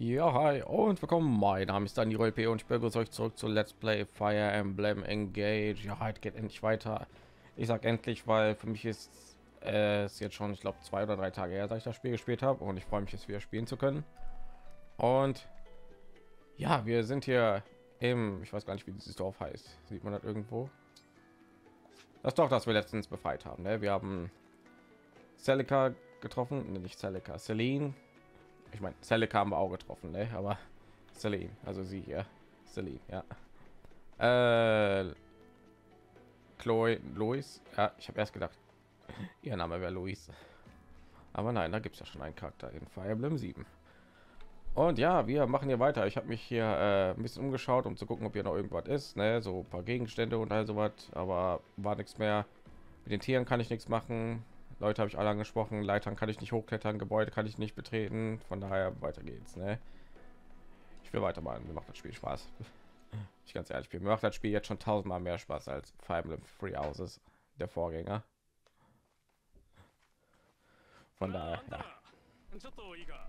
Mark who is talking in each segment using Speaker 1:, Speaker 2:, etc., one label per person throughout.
Speaker 1: Ja, hi und willkommen. Mein Name ist Daniel P. und ich begrüße euch zurück zu Let's Play Fire Emblem Engage. Ja, heute geht endlich weiter. Ich sag endlich, weil für mich ist es jetzt schon, ich glaube, 2 oder 3 Tage her, seit ich das Spiel gespielt habe und ich freue mich, es wieder spielen zu können. Und ja, wir sind hier im, ich weiß gar nicht, wie dieses Dorf heißt. Sieht man das irgendwo? Das Dorf, das wir letztens befreit haben. Ne? Wir haben Celica getroffen, nee, nicht Celica, Celine. Ich meine, Celica haben wir auch getroffen, ne? Aber Celine, also sie hier, Celine, ja. Chloe, Louis, ja, ich habe erst gedacht, ihr Name wäre Louis, aber nein, da gibt es ja schon einen Charakter in Fire Emblem 7. Und ja, wir machen hier weiter. Ich habe mich hier ein bisschen umgeschaut, um zu gucken, ob hier noch irgendwas ist, ne? So ein paar Gegenstände und all sowas, aber war nichts mehr. Mit den Tieren kann ich nichts machen. Leute habe ich alle angesprochen. Leitern kann ich nicht hochklettern, Gebäude kann ich nicht betreten. Von daher weiter geht's, ne? Ich will weitermachen. Mir macht das Spiel Spaß. Ich ganz ehrlich bin, mir macht das Spiel jetzt schon tausendmal mehr Spaß als Fire Emblem Three Houses, der Vorgänger. Von daher, ja.
Speaker 2: ちょっといいか。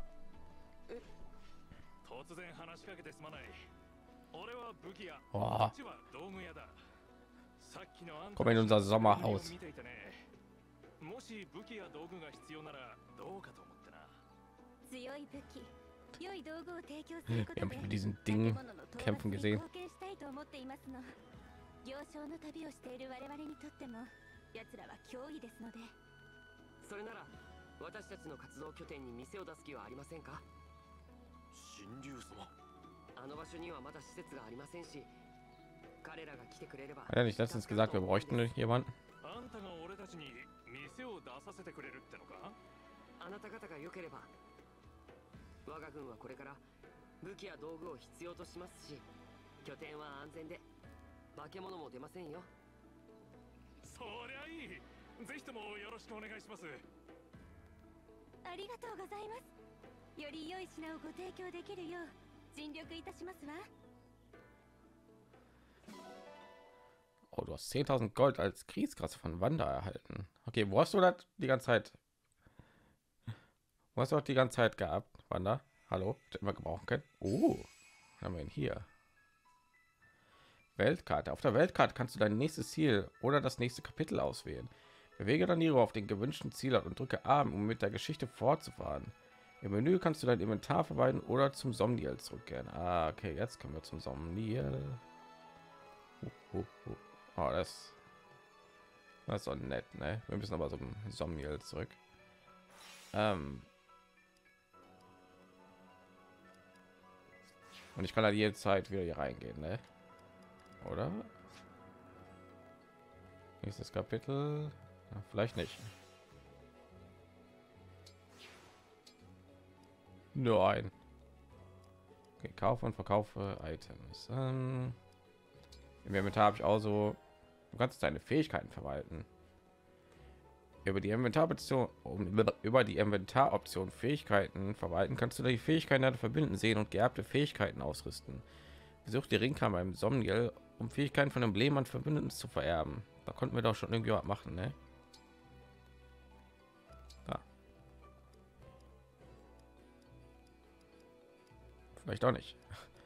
Speaker 2: 突然話しかけてすまない。俺は武器屋、こ
Speaker 1: Oh,
Speaker 2: っちは道具屋だ。さっきのあんた
Speaker 1: komm in unser Sommerhaus.
Speaker 2: 見ていてね。もし武器や道具が必要ならどうかと思ってな。
Speaker 3: 強い武器、良い道具を提供すること
Speaker 1: Wir haben
Speaker 3: で
Speaker 1: mit diesen Dingen kämpfen
Speaker 3: に
Speaker 1: gesehen.
Speaker 3: 貢献したいと思っていますの。行商の旅をしている我々にとっても、奴らは脅威ですので。
Speaker 4: それなら私たちの活動拠点に店を出す気はありませんか？
Speaker 2: 神竜様。
Speaker 4: あの場所にはまだ施設がありませんし、彼らが来てくれれば。
Speaker 1: Hat er nicht letztens gesagt, wir bräuchten jemanden?
Speaker 2: あんたが俺たちに店を出させてくれるってのか？
Speaker 4: あなた方が良ければ、我が軍はこれから武器や道具を必要としますし、拠点は安全で化け物も出ませんよ。
Speaker 2: そりゃいい。ぜひともよろしくお願いします。
Speaker 3: ありがとうございます。より良い品をご提供できるよう尽力いたしますわ。
Speaker 1: Oh, du hast 10.000 Gold als Kriegskasse von Wanda erhalten. Okay, wo hast du das die ganze Zeit? Wo hast du auch die ganze Zeit gehabt, Wanda? Hallo, hätten wir gebrauchen können. Oh, haben wir ihn hier. Weltkarte. Auf der Weltkarte kannst du dein nächstes Ziel oder das nächste Kapitel auswählen. Bewege dann Niro auf den gewünschten Zielort und drücke A, um mit der Geschichte fortzufahren. Im Menü kannst du dein Inventar verwalten oder zum Somniel zurückkehren. Ah, okay, jetzt kommen wir zum Somniel. Oh, das ist doch nett, ne? Wir müssen aber zum Somniel zurück. Und ich kann halt jede Zeit wieder hier reingehen, ne? Oder? Nächstes Kapitel. Ja, vielleicht nicht. Nein. Okay, kaufe und verkaufe Items. Im Inventar habe ich auch so, du kannst deine Fähigkeiten verwalten. Über die Inventaroption Fähigkeiten verwalten kannst du die Fähigkeiten verbinden, sehen und geerbte Fähigkeiten ausrüsten. Besuch die Ringkammer im Somniel, um Fähigkeiten von Emblemen an Verbündeten zu vererben. Da konnten wir doch schon irgendwie was machen, ne? Da. Vielleicht auch nicht.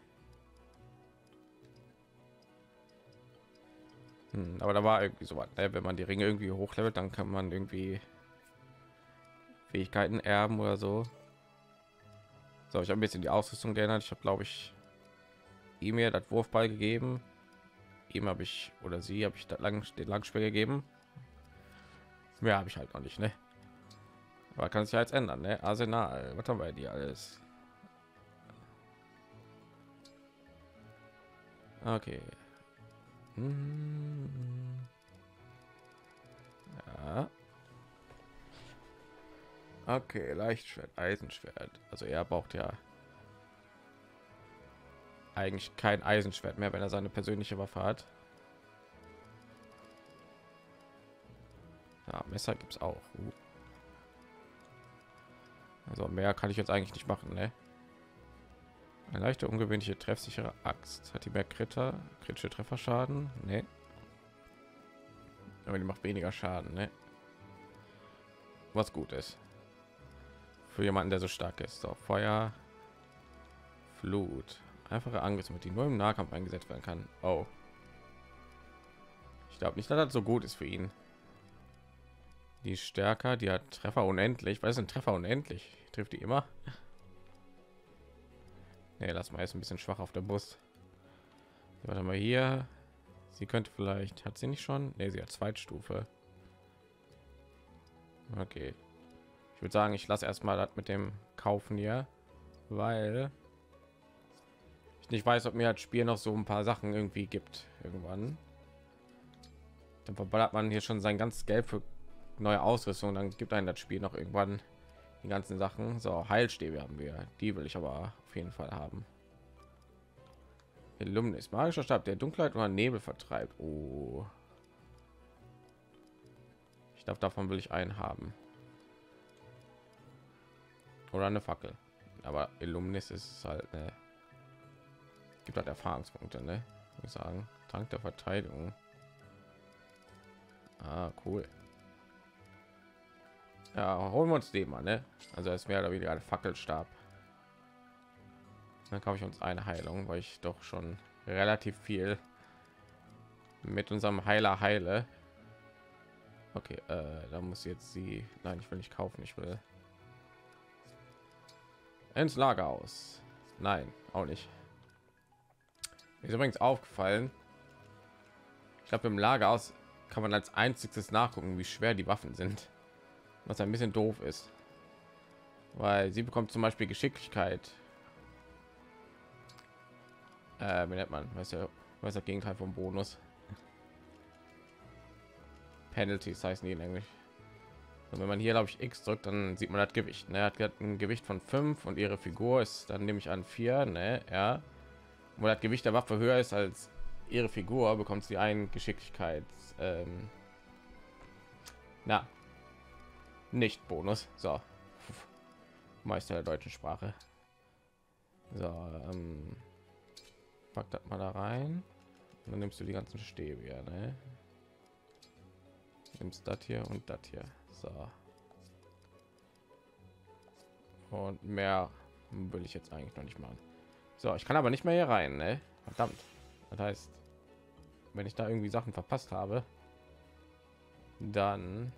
Speaker 1: Aber da war irgendwie so was, ne? Wenn man die Ringe irgendwie hochlevelt, dann kann man irgendwie Fähigkeiten erben oder so. So, ich habe ein bisschen die Ausrüstung geändert. Ich habe, glaube ich, ihm mir das Wurfball gegeben. Ihm habe ich oder sie habe ich den Langspiel gegeben. Mehr habe ich halt noch nicht, ne? Aber kann sich ja jetzt ändern, ne? Arsenal, was haben wir die alles? Okay. Ja. Okay, Leichtschwert, Eisenschwert. Also er braucht ja eigentlich kein Eisenschwert mehr, wenn er seine persönliche Waffe hat. Ja, Messer gibt es auch. Also mehr kann ich jetzt eigentlich nicht machen, ne? Eine leichte, ungewöhnliche, treffsichere Axt. Hat die mehr kritische Trefferschaden? Ne. Aber die macht weniger Schaden, ne? Was gut ist. Für jemanden, der so stark ist. So, Feuer. Flut. Einfache Angriffsmittel, die nur im Nahkampf eingesetzt werden kann. Oh. Ich glaube nicht, dass das so gut ist für ihn. Die ist stärker, die hat Treffer unendlich. Was ist ein Treffer unendlich? Trifft die immer? Nee, lass mal, ist ein bisschen schwach auf der Brust. Warte mal hier. Sie könnte vielleicht, hat sie nicht schon? Nee, sie hat Zweitstufe. Okay. Ich würde sagen, ich lasse erstmal das mit dem Kaufen hier, weil ich nicht weiß, ob mir das Spiel noch so ein paar Sachen irgendwie gibt irgendwann. Dann verballert man hier schon sein ganzes Geld für neue Ausrüstung, dann gibt einen das Spiel noch irgendwann die ganzen Sachen. So, Heilstäbe haben wir, die will ich aber auf jeden Fall haben. Illuminus, magischer Stab, der Dunkelheit oder Nebel vertreibt. Oh, ich glaube, davon will ich einen haben. Oder eine Fackel. Aber Illuminus ist halt eine, gibt halt Erfahrungspunkte, ne? Ich sagen, Trank der Verteidigung. Ah, cool. Ja, holen wir uns den mal, ne? Also es wäre da wieder ein Fackelstab. Dann kaufe ich uns eine Heilung, weil ich doch schon relativ viel mit unserem Heiler heile. Okay, da muss jetzt sie. Nein, ich will nicht kaufen, ich will ins Lagerhaus. Nein, auch nicht. Mir ist übrigens aufgefallen, ich glaube im Lagerhaus kann man als einziges nachgucken, wie schwer die Waffen sind, was ein bisschen doof ist, weil sie bekommt zum Beispiel Geschicklichkeit. Wie nennt man, weiß ja, was das Gegenteil vom Bonus? Penalties heißen die in Englisch. Und wenn man hier, glaube ich, X drückt, dann sieht man das Gewicht. Ne? Er hat ein Gewicht von 5 und ihre Figur ist, dann nehme ich an 4. Ne? Ja. Wo das Gewicht der Waffe höher ist als ihre Figur, bekommt sie einen Geschicklichkeits na, nicht Bonus. So, Meister der deutschen Sprache. So, pack das mal da rein. Und dann nimmst du die ganzen Stäbe hier, ne? Nimmst das hier und das hier. So. Und mehr will ich jetzt eigentlich noch nicht machen. So, ich kann aber nicht mehr hier rein, ne? Verdammt. Das heißt, wenn ich da irgendwie Sachen verpasst habe, dann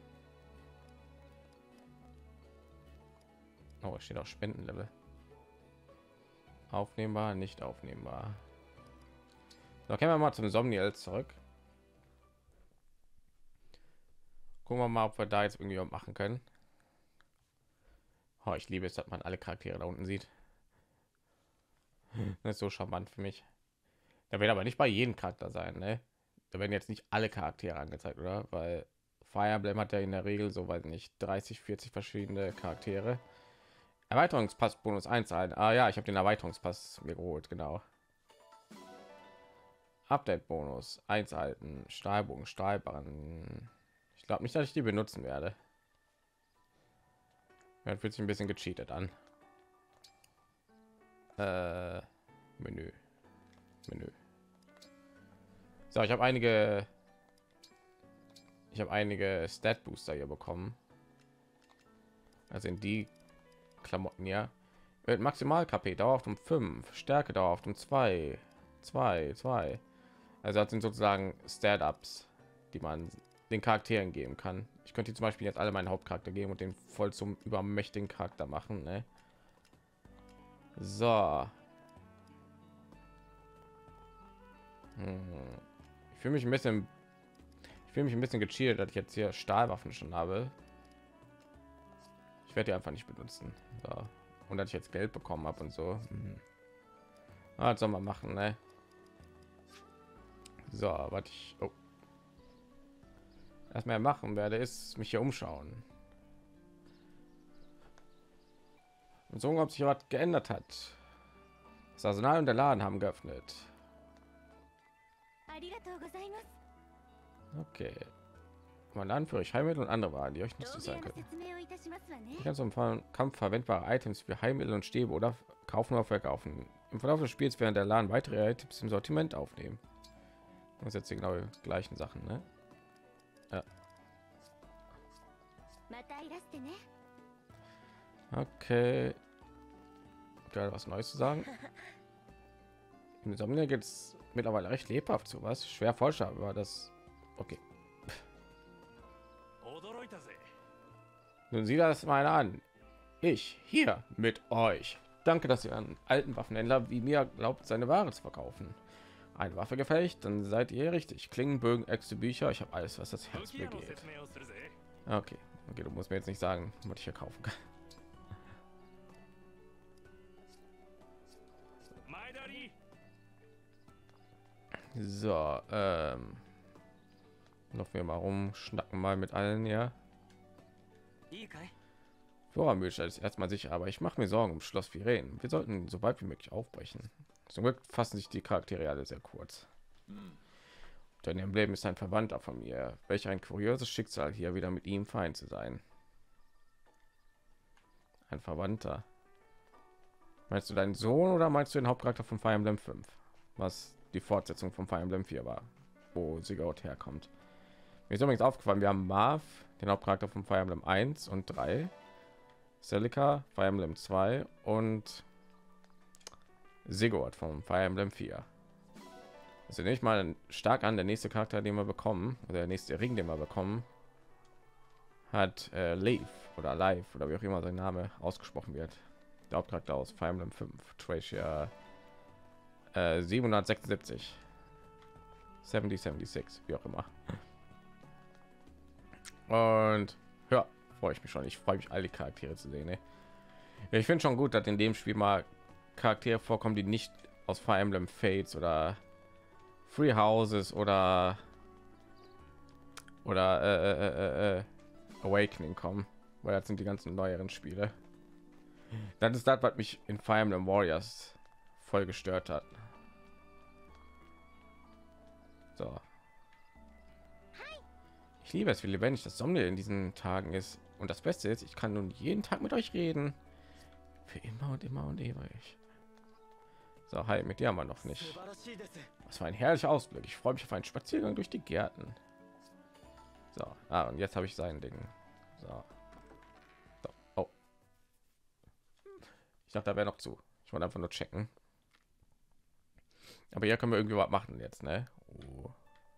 Speaker 1: oh, es steht auch Spendenlevel. Aufnehmbar, nicht aufnehmbar. So, gehen wir mal zum Somniel zurück. Gucken wir mal, ob wir da jetzt irgendwie was machen können. Oh, ich liebe es, dass man alle Charaktere da unten sieht. Das ist so charmant für mich. Da wird aber nicht bei jedem Charakter sein, ne? Da werden jetzt nicht alle Charaktere angezeigt, oder? Weil Fire Emblem hat ja in der Regel so, weiß nicht, 30, 40 verschiedene Charaktere. Erweiterungspass Bonus 1 ein. Ah ja, ich habe den Erweiterungspass mir geholt, genau. Update Bonus 1 alten Stahlbogen, Stahlbarren. Ich glaube nicht, dass ich die benutzen werde. Man fühlt sich ein bisschen gecheatet an. Menü. So, ich habe einige Stat Booster hier bekommen. Also in die Klamotten ja. Wird maximal KP dauerhaft um 5, Stärke dauerhaft um 2. Also das sind sozusagen Stat-Ups, die man den Charakteren geben kann. Ich könnte zum Beispiel jetzt alle meinen Hauptcharakter geben und den voll zum übermächtigen Charakter machen, ne? So. Ich fühle mich ein bisschen gecheatet, dass ich jetzt hier Stahlwaffen schon habe. Ich werde die einfach nicht benutzen. So. Und dass ich jetzt Geld bekommen habe und so. Was soll man machen, ne? So, was ich erstmal machen werde, ist mich hier umschauen. Und so, ob sich was geändert hat. Das Arsenal und der Laden haben geöffnet. Okay. Mein Laden für euch Heilmittel und andere Waren, die euch nützlich sein können. Ich kann zum Kampf verwendbare Items für Heilmittel und Stäbe oder kaufen oder verkaufen. Im Verlauf des Spiels werden der Laden weitere Tipps im Sortiment aufnehmen. Das ist jetzt die genau die gleichen Sachen, ne? Ja. Okay. Geil, was Neues zu sagen. In Insomnia geht es mittlerweile recht lebhaft zu, was schwer vorstellbar war das. Okay,
Speaker 2: 驚いたぜ。
Speaker 1: nun sieh das mal an. Ich hier mit euch. Danke, dass ihr an alten Waffenhändler wie mir glaubt, seine Ware zu verkaufen. Eine Waffe gefällt, dann seid ihr richtig. Klingen, Bögen, Äxte, Bücher. Ich habe alles, was das
Speaker 2: 武
Speaker 1: Herz
Speaker 2: 器屋の
Speaker 1: begeht.
Speaker 2: 説明をするぜ。
Speaker 1: Okay, okay, du musst mir jetzt nicht sagen, was ich hier kaufen kann.
Speaker 2: 前田リ
Speaker 1: So, laufen wir mal rum, schnacken mal mit allen, ja.
Speaker 4: いいかい？
Speaker 1: Vorratsmühle ist erstmal sicher, aber ich mache mir Sorgen um Schloss Viren. Wir sollten so bald wie möglich aufbrechen. Zum Glück fassen sich die Charaktere alle sehr kurz. Dein Emblem ist ein Verwandter von mir. Welch ein kurioses Schicksal, hier wieder mit ihm fein zu sein. Ein Verwandter. Meinst du deinen Sohn oder meinst du den Hauptcharakter von Fire Emblem 5? Was die Fortsetzung von Fire Emblem 4 war, wo Sigurd herkommt. Mir ist übrigens aufgefallen, wir haben Marv, den Hauptcharakter von Fire Emblem 1 und 3, Celica, Fire Emblem 2 und Sigurd von Fire Emblem 4. Also nehme ich mal stark an, der nächste Charakter, den wir bekommen, oder der nächste Ring, den wir bekommen, hat Leif oder Live oder wie auch immer sein Name ausgesprochen wird. Der Hauptcharakter aus Fire Emblem 5, Tracia 776, 7076, wie auch immer. Und ja, freue ich mich schon. Ich freue mich, alle Charaktere zu sehen. Ne? Ja, ich finde schon gut, dass in dem Spiel mal Charaktere vorkommen, die nicht aus Fire Emblem Fates oder Free Houses oder Awakening kommen, weil das sind die ganzen neueren Spiele. Das ist das, was mich in Fire Emblem Warriors voll gestört hat. So. Ich liebe es, wie lebendig das Sommer in diesen Tagen ist. Und das Beste ist, ich kann nun jeden Tag mit euch reden. Für immer und immer und ewig. So, hi, mit dir haben wir noch nicht. Was war ein herrlicher Ausblick. Ich freue mich auf einen Spaziergang durch die Gärten. So, und jetzt habe ich sein Ding. So. So. Oh. Ich dachte, da wäre noch zu. Ich wollte einfach nur checken. Aber hier können wir irgendwie was machen jetzt, ne? Oh.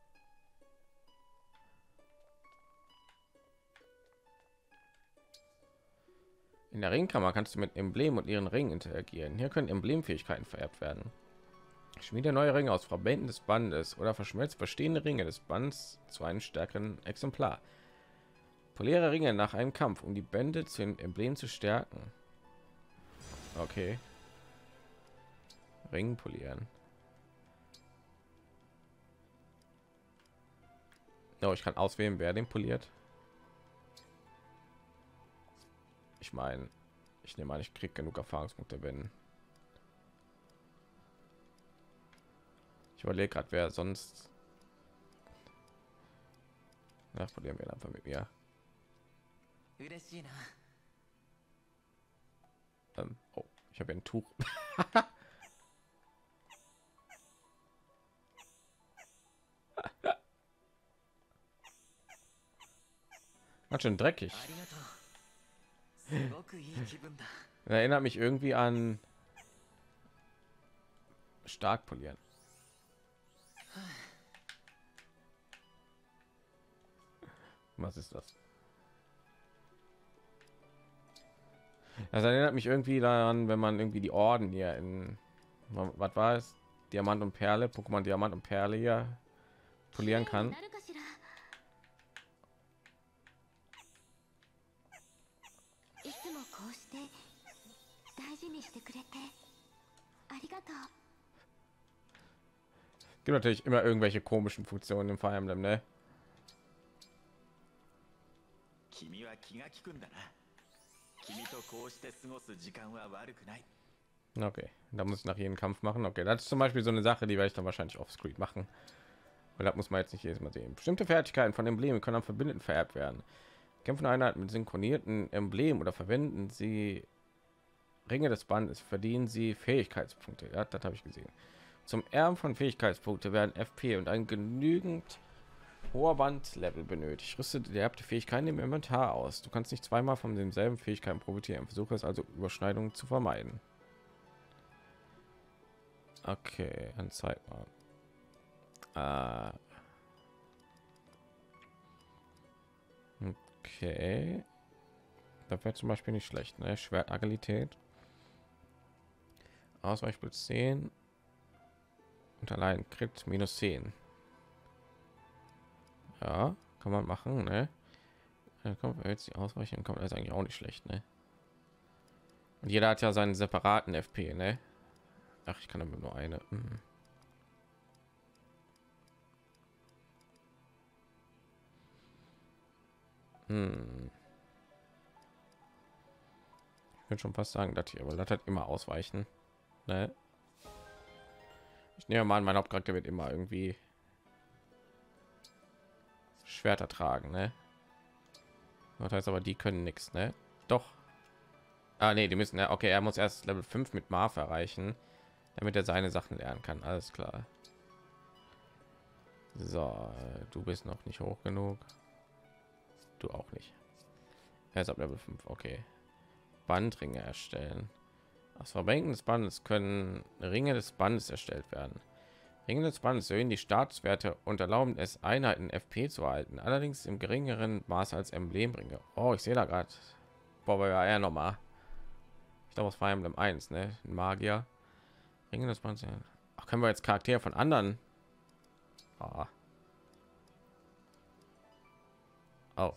Speaker 1: In der Ringkammer kannst du mit Emblem und ihren Ringen interagieren. Hier können Emblemfähigkeiten vererbt werden. Schmiede neue Ringe aus Verbänden des Bandes oder verschmelzt bestehende Ringe des Bands zu einem stärkeren Exemplar. Poliere Ringe nach einem Kampf, um die Bände zu den Emblem zu stärken. Okay. Ring polieren. Oh, ich kann auswählen, wer den poliert. Ich meine, ich nehme an, ich kriege genug Erfahrungspunkte, wenn ich überlege gerade, wer sonst. Ja, polieren wir einfach mit mir. Oh, ich habe ein Tuch. Ganz schön dreckig. Erinnert mich irgendwie an stark polieren. Was ist das? Das erinnert mich irgendwie daran, wenn man irgendwie die Orden hier in, was war es, Diamant und Perle, Pokémon Diamant und Perle hier polieren kann. Gibt natürlich immer irgendwelche komischen Funktionen im Fire Emblem, ne? Okay, da muss ich nach jedem Kampf machen. Okay, das ist zum Beispiel so eine Sache, die werde ich dann wahrscheinlich auf Screen machen. Weil das muss man jetzt nicht jedes Mal sehen. Bestimmte Fertigkeiten von Emblemen können am Verbündeten vererbt werden. Kämpfen Einheiten mit synchronierten Emblem oder verwenden sie Ringe des Bandes, verdienen sie Fähigkeitspunkte. Ja, das habe ich gesehen. Zum Erben von Fähigkeitspunkte werden FP und ein genügend hoher Bandlevel benötigt. Rüste die erbte Fähigkeiten im Inventar aus. Du kannst nicht zweimal von denselben Fähigkeiten profitieren. Versuche es also, Überschneidungen zu vermeiden. Okay, dann zeig mal. Okay. Das wäre zum Beispiel nicht schlecht, ne? Schwertagilität. Ausweichspiel 10. Und allein Crit minus 10. Ja, kann man machen, ne? Dann kommt jetzt die Ausweichung, kommt das eigentlich auch nicht schlecht, ne? Und jeder hat ja seinen separaten FP, ne? Ach, ich kann damit nur eine. Ich würde schon fast sagen, dass hier, aber das hat immer ausweichen, ne? Ich nehme mal an, mein Hauptcharakter wird immer irgendwie Schwerter tragen, ne? Das heißt aber, die können nichts, ne? Doch. Ah, nee, die müssen ja. Okay, er muss erst Level 5 mit Marv erreichen, damit er seine Sachen lernen kann. Alles klar. So, du bist noch nicht hoch genug. Du auch nicht. Er ist ab Level 5. Okay. Bandringe erstellen. Aus Verbänken des Bandes können Ringe des Bandes erstellt werden. Ringe des Bandes erhöhen die Statuswerte und erlauben es, Einheiten FP zu erhalten, allerdings im geringeren Maß als Emblemringe. Oh, ich sehe da gerade. Boah, ja noch mal. Ich glaube, es Fire Emblem 1, ne? Ein Magier. Ringe des Bandes. Ach, können wir jetzt Charaktere von anderen? Oh. Oh.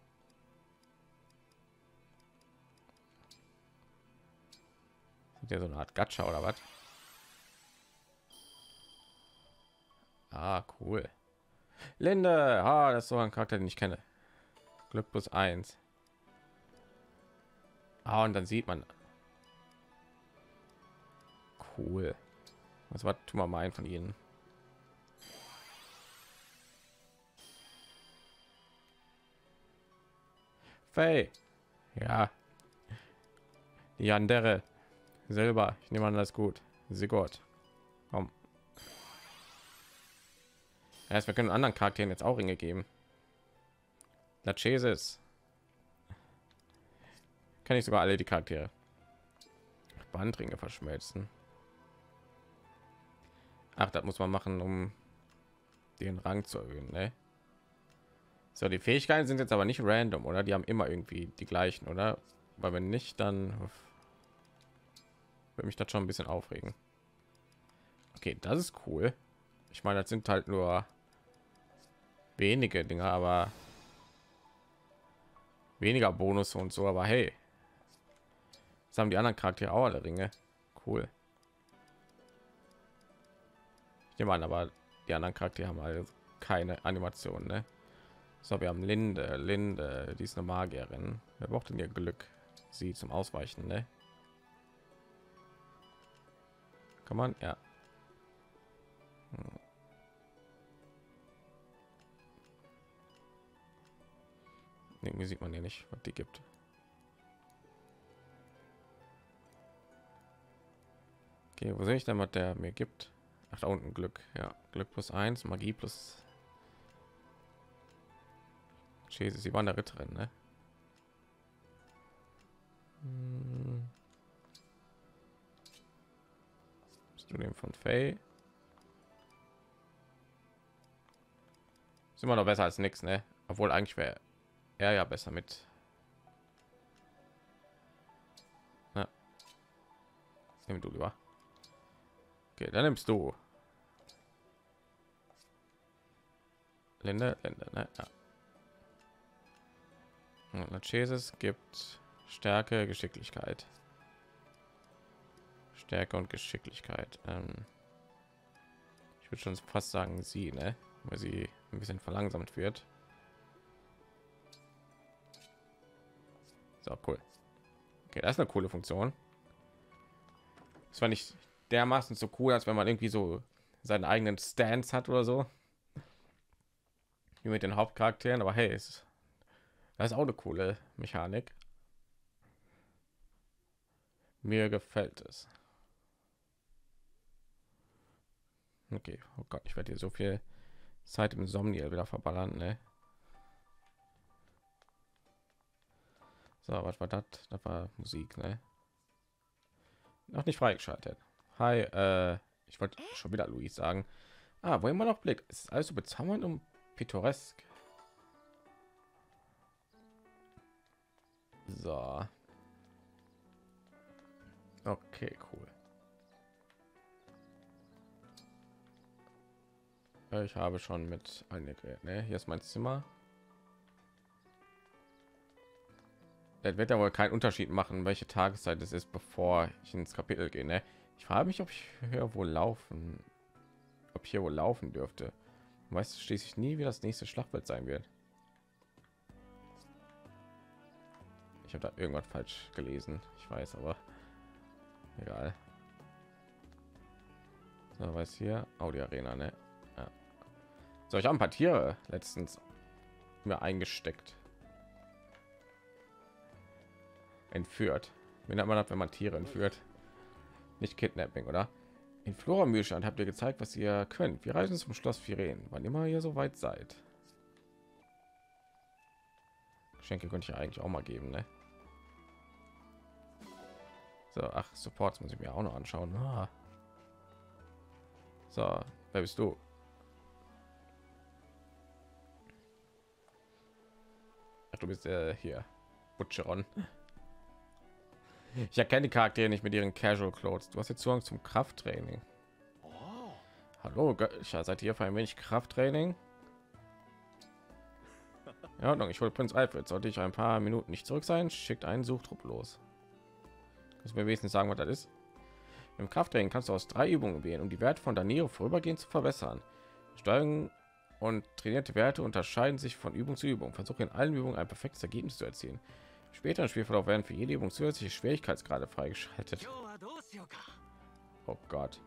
Speaker 1: Sind ja so eine Art Gacha oder was? Ah, cool. Linde, das ist so ein Charakter, den ich kenne. Glück plus 1. Ah, und dann sieht man. Cool. Was war, tun wir mal einen von ihnen. Faye. Ja. Die Yandere. Silber. Ich nehme an, das ist gut. Sigurd. Komm. Wir können anderen Charakteren jetzt auch Ringe geben. Lachesis. Kann ich sogar alle die Charaktere. Bandringe verschmelzen. Ach, das muss man machen, um den Rang zu erhöhen, ne? So, die Fähigkeiten sind jetzt aber nicht random, oder? Die haben immer irgendwie die gleichen, oder? Weil wenn nicht, dann würde mich das schon ein bisschen aufregen. Okay, das ist cool. Ich meine, das sind halt nur wenige Dinge, aber weniger Bonus und so. Aber hey, jetzt haben die anderen Charaktere auch alle Ringe. Cool. Ich nehme an, aber die anderen Charaktere haben alle keine Animation, ne? So, wir haben Linde, die ist eine Magierin. Wer braucht denn ihr Glück? Sie zum Ausweichen, ne? Kann man, ja. Irgendwie sieht man ja nicht, was die gibt. Okay, wo sehe ich denn, was der mir gibt? Ach, da unten Glück, ja, Glück plus 1, Magie plus. Jesus, sie waren der Ritterin, ne? Bist du dem von Faye? Ist immer noch besser als nichts, ne? Obwohl eigentlich wäre er ja besser mit. Na. Nimm du lieber. Okay, dann nimmst du. Linde, ne? Ja. Jesus gibt Stärke, Geschicklichkeit. Stärke und Geschicklichkeit. Ich würde schon fast sagen, sie, ne? Weil sie ein bisschen verlangsamt wird. So, cool. Okay, das ist eine coole Funktion. Das war nicht dermaßen so cool, als wenn man irgendwie so seinen eigenen Stance hat oder so. Wie mit den Hauptcharakteren, aber hey, das ist auch eine coole Mechanik. Mir gefällt es. Okay, oh Gott, ich werde hier so viel Zeit im Somniel wieder verballern, ne? So, was war das? Das war Musik, ne? Noch nicht freigeschaltet. Hi, Ich wollte schon wieder Luis sagen. Ah, wo immer noch Blick. Es ist alles so bezaubernd und pittoresk. So. Okay, cool. Ich habe schon mit einige. Ne? Hier ist mein Zimmer. Das wird ja wohl keinen Unterschied machen, welche Tageszeit es ist, bevor ich ins Kapitel gehe. Ne? Ich frage mich, ob ich hier wohl laufen, ob ich hier wohl laufen dürfte. Weißt du schließlich nie, wie das nächste Schlachtfeld sein wird. Ich habe da irgendwas falsch gelesen. Ich weiß, aber egal. So, was hier? Oh, die Arena, ne? Ja. So, ich habe ein paar Tiere letztens mir eingesteckt. Entführt. Wie nennt man das, wenn man Tiere entführt? Nicht Kidnapping, oder? In Flora Mühlstand habt ihr gezeigt, was ihr könnt. Wir reisen zum Schloss Firen, wann immer ihr so weit seid. Geschenke könnte ich eigentlich auch mal geben, ne? So, ach, Supports muss ich mir auch noch anschauen. Ah. So, wer bist du? Ach, du bist hier. Butcheron. Ich erkenne die Charaktere nicht mit ihren Casual Clothes. Du hast jetzt Zugang zum Krafttraining. Hallo, Göttlicher, seid ihr für ein wenig Krafttraining? Ja, Ordnung, ich hole Prinz Alfred. Sollte ich ein paar Minuten nicht zurück sein, schickt einen Suchtrupp los. Kannst du mir wenigstens sagen, was das ist? Im Krafttraining kannst du aus 3 Übungen wählen, um die Werte von Danilo vorübergehend zu verbessern. Steuerung und trainierte Werte unterscheiden sich von Übung zu Übung. Versuche in allen Übungen ein perfektes Ergebnis zu erzielen. Später im Spielverlauf werden für jede Übung zusätzliche Schwierigkeitsgrade freigeschaltet. Oh Gott.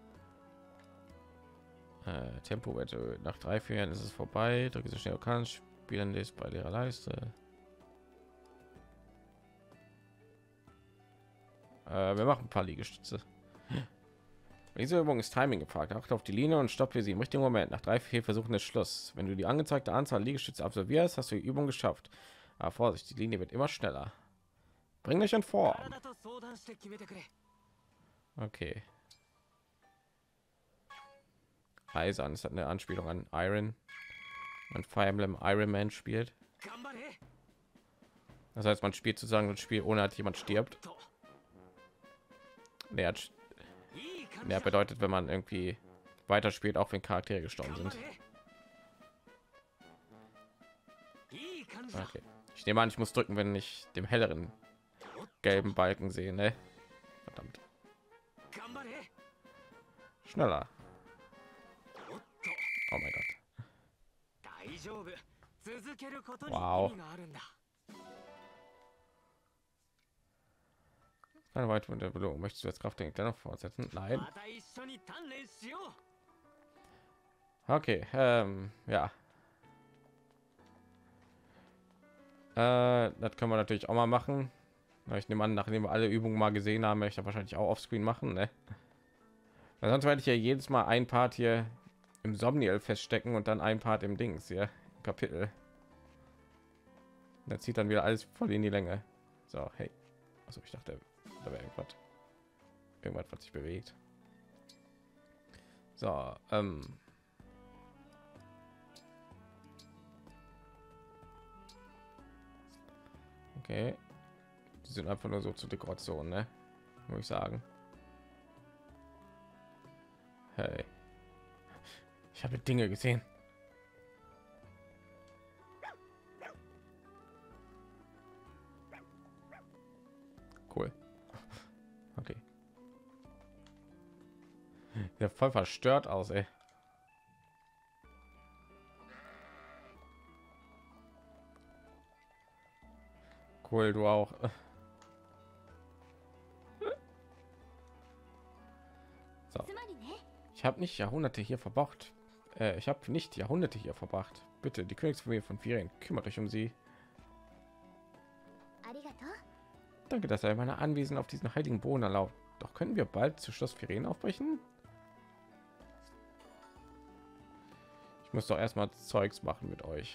Speaker 1: Tempo wird erhöht. Nach 3-4 Jahren ist es vorbei. Drücke so schnell du kannst. Spielen ist bei der Leiste. Wir machen ein paar Liegestütze. Diese Übung ist Timing gefragt. Achte auf die Linie und stoppe sie im richtigen Moment. Nach 3-4 Versuchen ist Schluss. Wenn du die angezeigte Anzahl Liegestütze absolvierst, hast du die Übung geschafft. Aber Vorsicht, die Linie wird immer schneller. Bring dich in Form. Okay. Eisern, ist eine Anspielung an Iron. Man Fire Emblem Iron Man spielt. Das heißt, man spielt sozusagen ein Spiel, ohne dass jemand stirbt. Der bedeutet, wenn man irgendwie weiter spielt, auch wenn Charaktere gestorben sind. Okay. Ich nehme an, ich muss drücken, wenn ich dem helleren gelben Balken sehe, ne? Verdammt. Schneller. Oh mein Gott. Wow. Keine weitere Belohnung. Möchtest du jetzt Krafttraining dennoch fortsetzen? Nein. Okay, ja. Das können wir natürlich auch mal machen. Ich nehme an, nachdem wir alle Übungen mal gesehen haben, möchte ich wahrscheinlich auch offscreen machen, ne? Weil sonst werde ich ja jedes Mal ein Part hier im Somniel feststecken und dann ein Part im Dings hier im Kapitel. Da zieht dann wieder alles voll in die Länge. So, hey. Also ich dachte, da wäre irgendwas, was sich bewegt. So, okay. Die sind einfach nur so zur Dekoration, ne? Muss ich sagen. Hey. Ich habe Dinge gesehen. Cool. Okay. Der voll verstört aus, ey. Cool, du auch. So. Ich habe nicht Jahrhunderte hier verbracht. Ich habe nicht Jahrhunderte hier verbracht. Bitte, die Königsfamilie von Firen, kümmert euch um sie. Danke, dass er meine Anwesen auf diesen heiligen Boden erlaubt. Doch können wir bald zu Schloss Firen aufbrechen? Ich muss doch erstmal Zeugs machen mit euch.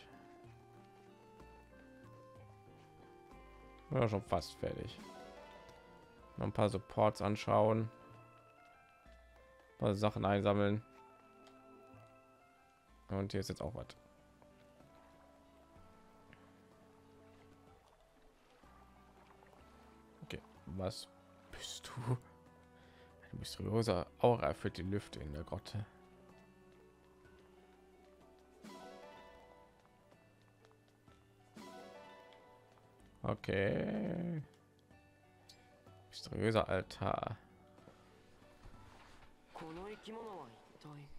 Speaker 1: Ja, schon fast fertig. Noch ein paar Supports anschauen. Paar Sachen einsammeln. Und hier ist jetzt auch was. Okay, was bist du? Ein mysteriöser Aura für die Lüfte in der Grotte. Okay. Mysteriöser Altar.
Speaker 4: この生き物は一体。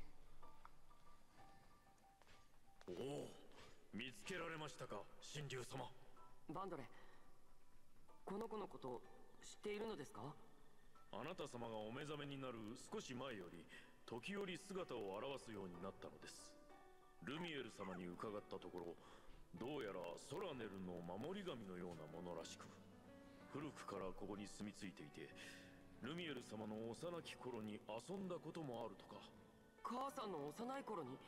Speaker 2: おお、見つけられましたか、神竜様。
Speaker 4: バンドレ、この子のこと知っているのですか？
Speaker 2: あなた様がお目覚めになる少し前より時折姿を現すようになったのです。ルミエル様に伺ったところ、どうやらソラネルの守り神のようなものらしく、古くからここに住み着いていて、ルミエル様の幼き頃に遊んだこともあるとか。
Speaker 4: 母さんの幼い頃に。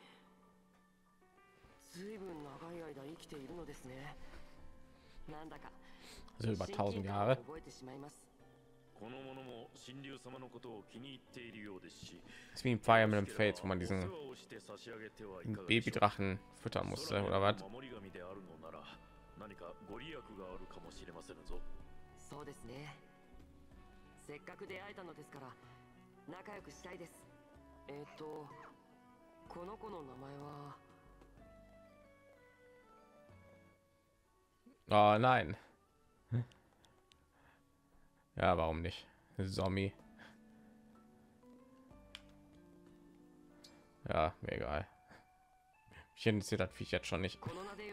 Speaker 4: ずいぶん長い間生きているのですね。なんだか
Speaker 1: Also über 1000 Jahre.
Speaker 4: 覚えてしまいます。
Speaker 2: この者も神竜様のことを気に入っているようですし。
Speaker 1: Das ist wie ein Fire Emblem Fates, wo man diesen Babydrachen füttern musste, oder was?
Speaker 2: 何かご利益があるかもしれませんぞ。
Speaker 4: そうですね。せっかく出会えたのですから仲良くしたいです。この子の名前は。
Speaker 1: Oh nein. Ja, warum nicht? Zombie. Ja, mir egal. Ich interessiert das Viech jetzt schon nicht.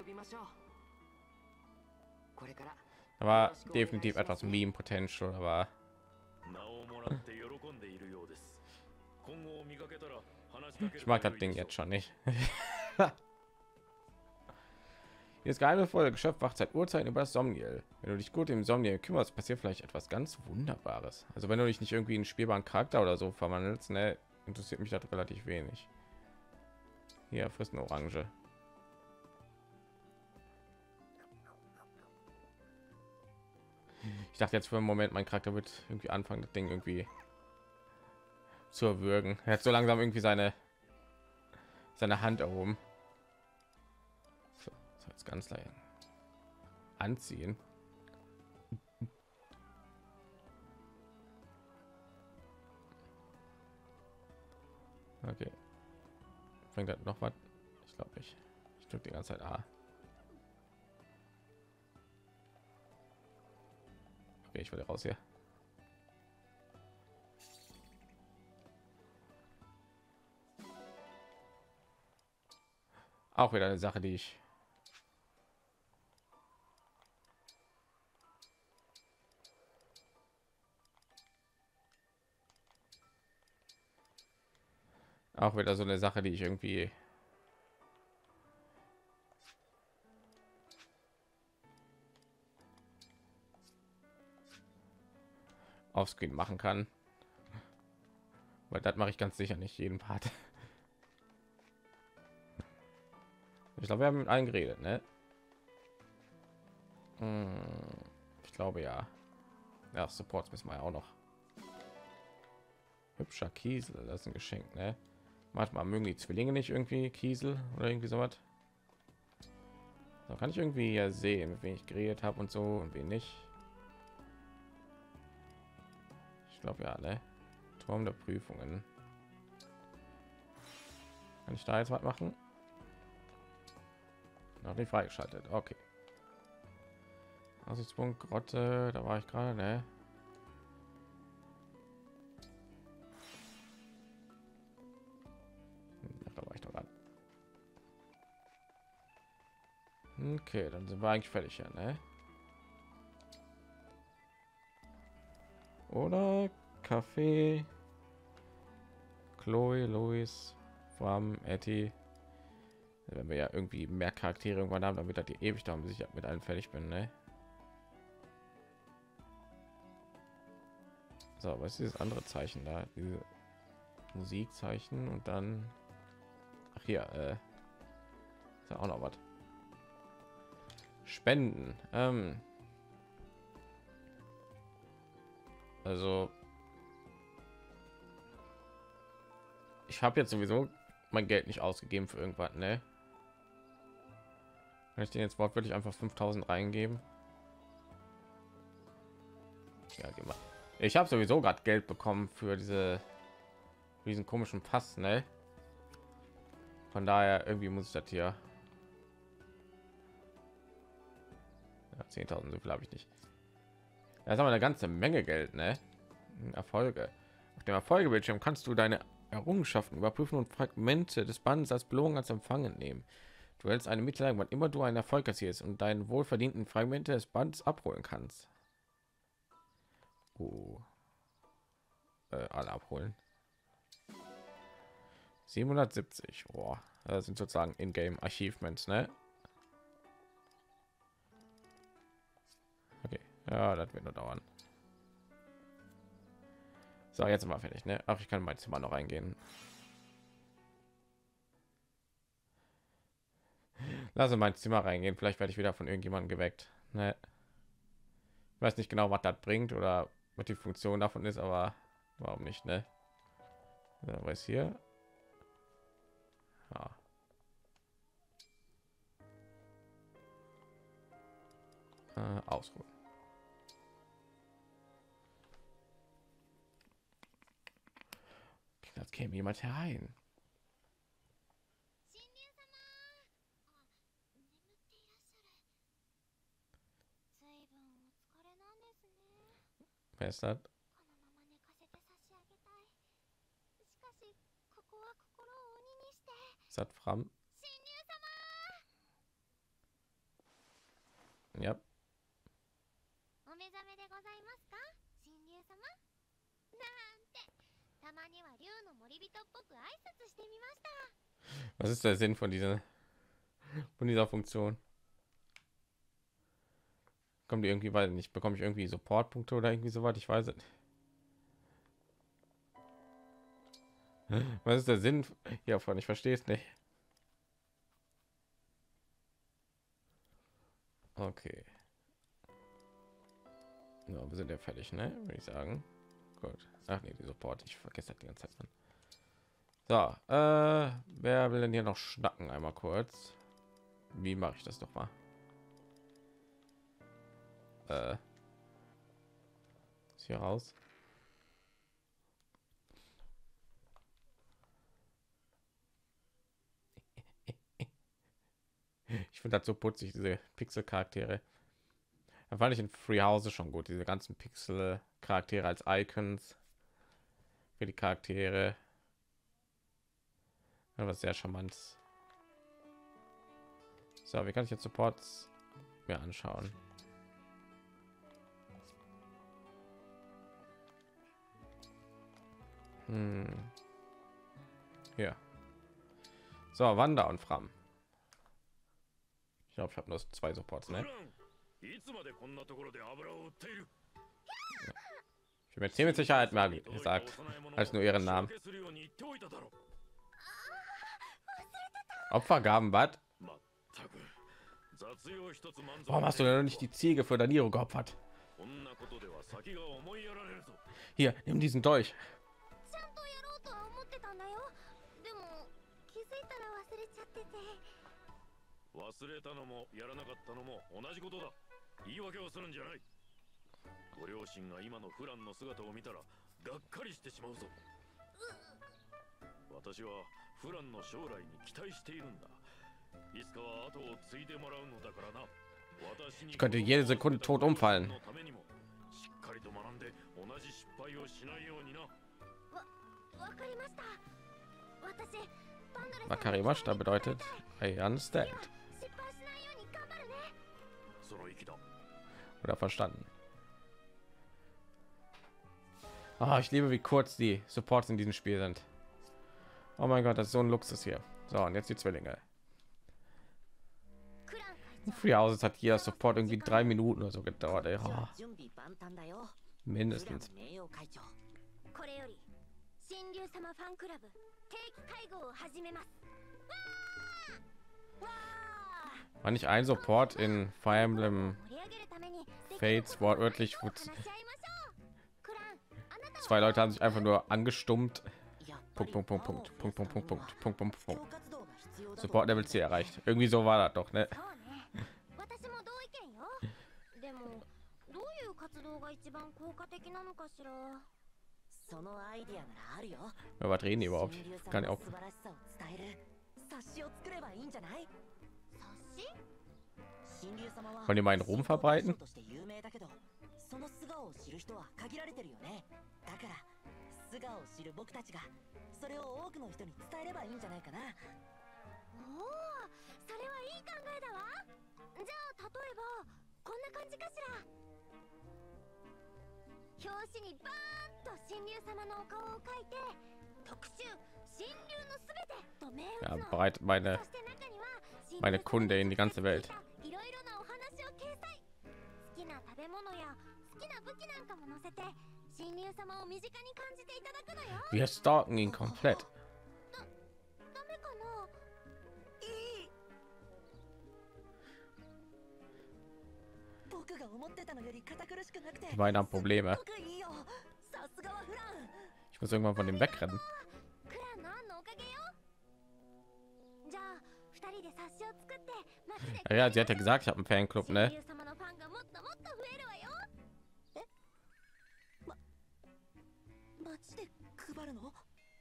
Speaker 1: Aber definitiv etwas Meme Potential, aber ich mag das Ding jetzt schon nicht. Das geheimnisvolle Geschöpf wacht seit Urzeiten über das Somniel. Wenn du dich gut im Somniel kümmerst, passiert vielleicht etwas ganz Wunderbares. Also wenn du dich nicht irgendwie in einen spielbaren Charakter oder so verwandelst, ne, interessiert mich das relativ wenig. Hier frisst eine Orange. Ich dachte jetzt für einen Moment, mein Charakter wird irgendwie anfangen, das Ding irgendwie zu erwürgen. Er hat so langsam irgendwie seine Hand erhoben. So, jetzt ganz leicht anziehen. Okay. Fängt das noch was? Ich glaube nicht. Ich drücke die ganze Zeit A. Okay, ich will raus hier. Auch wieder eine Sache, die ich irgendwie auf Screen machen kann, weil das mache ich ganz sicher nicht jeden Part. Ich glaube, wir haben mit allen geredet, ne? Ich glaube ja. Ja, Supports müssen wir ja auch noch. Hübscher Kiesel, das ist ein Geschenk, ne? Manchmal mögen die Zwillinge nicht irgendwie Kiesel oder irgendwie so was. Da kann ich irgendwie ja sehen, mit wem ich geredet habe und so und wen nicht. Ich glaube ja, ne? Turm der Prüfungen. Kann ich da jetzt was machen? Noch nicht freigeschaltet. Okay. Aussichtspunkt Grotte, da war ich gerade, ne? Da war ich doch an. Okay, dann sind wir eigentlich fertig, ja, ne? Oder Kaffee, Chloe, Louis, Fram, Etty. Wenn wir ja irgendwie mehr Charaktere irgendwann haben, damit die ewig dauern, bis ich mit allen fertig bin, ne? So, was ist dieses andere Zeichen da? Diese Musikzeichen und dann, ach hier, ist ja auch noch was. Spenden. ich habe jetzt sowieso mein Geld nicht ausgegeben für irgendwas, ne? Kann ich den jetzt wortwörtlich einfach 5000 reingeben? Ja, geh mal. Ich habe sowieso gerade Geld bekommen für diesen komischen Pass, ne? Von daher irgendwie muss ich das hier. Ja, 10.000, so viel habe ich nicht. Das haben wir eine ganze Menge Geld, ne? Erfolge. Auf dem Erfolgebildschirm kannst du deine Errungenschaften überprüfen und Fragmente des Bandes als Belohnung als Empfang entnehmen. Du hältst eine Mitteilung, wann immer du einen Erfolg erzielst und deinen wohlverdienten Fragmente des Bandes abholen kannst. Alle abholen. 770. Boah, das sind sozusagen in-game Achievements, ne? Okay, ja, das wird nur dauern. So, jetzt mal fertig, ne? Ach, ich kann mein Zimmer noch reingehen. Lass in mein Zimmer reingehen. Vielleicht werde ich wieder von irgendjemandem geweckt. Ne? Ich weiß nicht genau, was das bringt oder was die Funktion davon ist, aber warum nicht, ne? Ja, was hier? Ja. Ausruhen. Das käme jemand herein. Wer ist das? Ist das Fram? Ja. Was ist der Sinn von dieser Funktion? Kommt die irgendwie, weil nicht bekomme ich irgendwie Supportpunkte oder irgendwie so weit? Ich weiß es nicht. Was ist der Sinn hiervon? Ich verstehe es nicht. Okay. Ja, wir sind ja fertig, ne? Würde ich sagen. Gut. Ach nee, die Support. Ich vergesse das die ganze Zeit. So, wer will denn hier noch schnacken? Einmal kurz. Wie mache ich das doch mal? Ist hier raus. Ich finde das so putzig, diese Pixel-Charaktere. Da fand ich in Free House schon gut, diese ganzen Pixel-Charaktere als Icons für die Charaktere. Ja, was sehr charmant. So, wie kann ich jetzt Supports mir anschauen? Ja. So, Wanda und Fram. Ich glaube, ich habe nur 2 Supports, ne? Ich bin mir ziemlich Sicherheit mehr gesagt als nur ihren Namen. Opfergaben, was? Warum hast du denn nicht die Ziege für Daniro geopfert? Hier, nimm diesen Dolch. Ich könnte jede Sekunde tot umfallen. Wakarimashita bedeutet I understand. Oder verstanden. Ah, ich liebe, wie kurz die Supports in diesem Spiel sind. Oh mein Gott, das ist so ein Luxus hier. So, und jetzt die Zwillinge. Free Houses hat hier Support irgendwie 3 Minuten oder so gedauert. Ey. Oh. Mindestens. War nicht ein Support in Fire Emblem Fates wortwörtlich? 2 Leute haben sich einfach nur angestummt Punkt, Punkt, Punkt, Punkt, Punkt, Punkt, Punkt, Punkt, Punkt, Punkt, Punkt. Support Level C erreicht. Irgendwie so war das doch, ne?
Speaker 3: 私も同意見よ。でもどういう活動が一番効果的なのかしら。
Speaker 5: そのアイディアならあるよ。
Speaker 1: Ja, was reden die überhaupt? Kann ich auch.
Speaker 5: 素晴らしさを伝える冊子を作ればいいんじゃない？
Speaker 3: 冊子？
Speaker 5: 神竜様は
Speaker 1: Wollen die meinen Ruhm verbreiten?
Speaker 5: として有名だけど、その素顔を知る人は限られてるよね。だから素顔を知る僕たちがそれを多くの人に伝えればいいんじゃないかな。
Speaker 3: おお、それはいい考えだわ。じゃあ例えばこんな感じかしら。表紙にバーンと神竜様のお顔を描いて、特集神竜のすべてと銘打つ
Speaker 1: Ja,
Speaker 3: の。
Speaker 1: bereitet meine
Speaker 3: そして中には
Speaker 1: meine Kunde in die ganze Welt.
Speaker 3: いろいろなお話を掲載。好きな食べ物や好きな武器なんかも載せて神竜様を身近に感じていただくのよ。
Speaker 1: Wir stalken ihn komplett.
Speaker 3: ダメかな。
Speaker 5: 僕が思ってたのより堅苦しくなくて。
Speaker 1: Die beiden haben Probleme.
Speaker 5: すごくいいよ。さすがはフラン。
Speaker 1: Ich muss irgendwann von dem wegrennen.
Speaker 3: クランの案のおかげよ。じゃあ二人で冊子を作って街で。
Speaker 1: Ja, sie hat ja gesagt, ich habe einen Fanclub,
Speaker 3: 神
Speaker 1: ne?
Speaker 3: 竜様のファンがもっともっと増えるわよ。
Speaker 5: 街で配るの？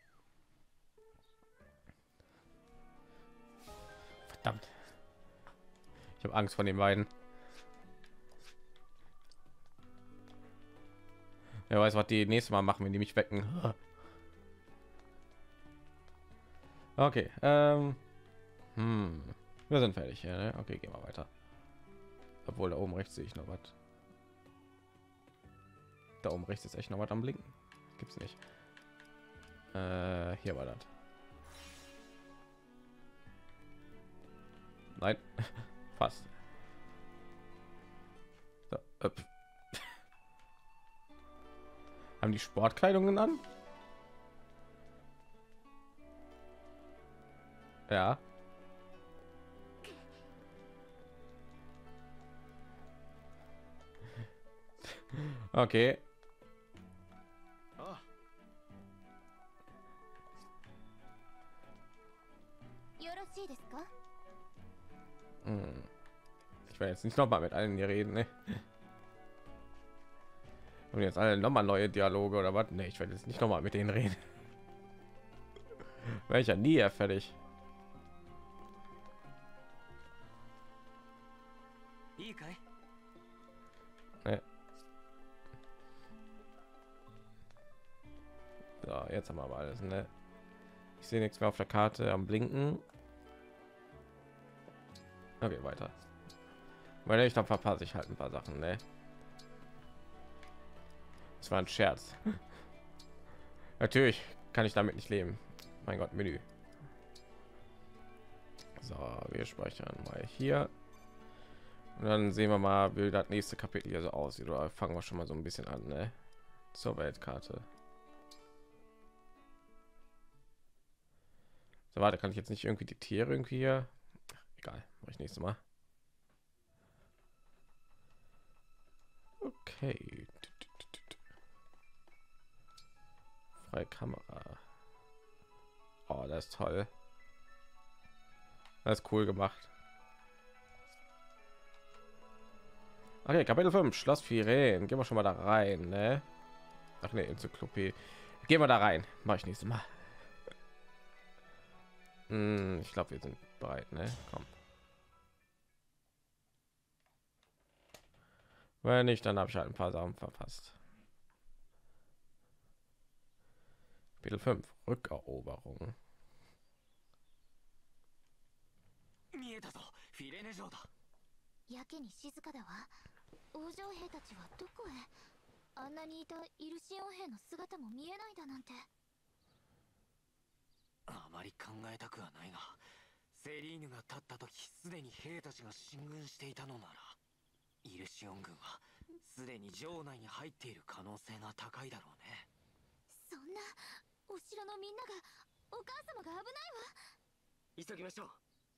Speaker 1: Verdammt. Ich habe Angst vor den beiden. Wer weiß, was die nächste Mal machen, wenn die mich wecken. Okay. Wir sind fertig. Ja, ne? Okay, gehen wir weiter. Obwohl da oben rechts sehe ich noch was. Da oben rechts ist echt noch was am Blinken. Gibt's nicht. Hier war das. Nein, fast. So, haben die Sportkleidungen an? Ja. Okay.
Speaker 3: よろしいですか。
Speaker 1: Ich werde jetzt nicht noch mal mit allen hier reden, ne? Und jetzt alle noch mal neue Dialoge oder was? Ne, ich werde jetzt nicht noch mal mit denen reden. Welcher nie ja fertig.
Speaker 5: いいかい？
Speaker 1: Ne. So, jetzt haben wir aber alles, ne? Ich sehe nichts mehr auf der Karte am Blinken. Okay, weiter. Weil ich dann verpasse ich halt ein paar Sachen, ne? Das war ein Scherz. Natürlich kann ich damit nicht leben. Mein Gott, Menü. So, wir speichern mal hier. Und dann sehen wir mal, wie das nächste Kapitel hier so aussieht. Oder fangen wir schon mal so ein bisschen an, ne? Zur Weltkarte. So, warte, kann ich jetzt nicht irgendwie die Tiere irgendwie hier? Egal, mache ich nächstes Mal. Okay. Freie Kamera. Oh, das ist toll. Das ist cool gemacht. Okay, Kapitel 5, Schloss Firen. Gehen wir schon mal da rein, ne? Ach ne, Enzyklopädie. Gehen wir da rein. Mache ich nächstes Mal. Ich glaube, wir sind bereit, ne? Komm. Wenn nicht, dann habe ich halt ein paar Sachen verpasst. Kapitel 5, Rückeroberung.
Speaker 5: 見えたぞ、フィレネ城だ。
Speaker 3: やけに静かだわ。王城兵たちはどこへ。あんなにいたイルシオン兵の姿も見えないだなんて。
Speaker 5: あまり考えたくはないが、セリーヌが立った時すでに兵たちが進軍していたのなら、イルシオン軍はすでに城内に入っている可能性が高いだろうね。
Speaker 3: そんな、お城のみんなが、お母様が危ないわ。
Speaker 4: 急ぎましょう。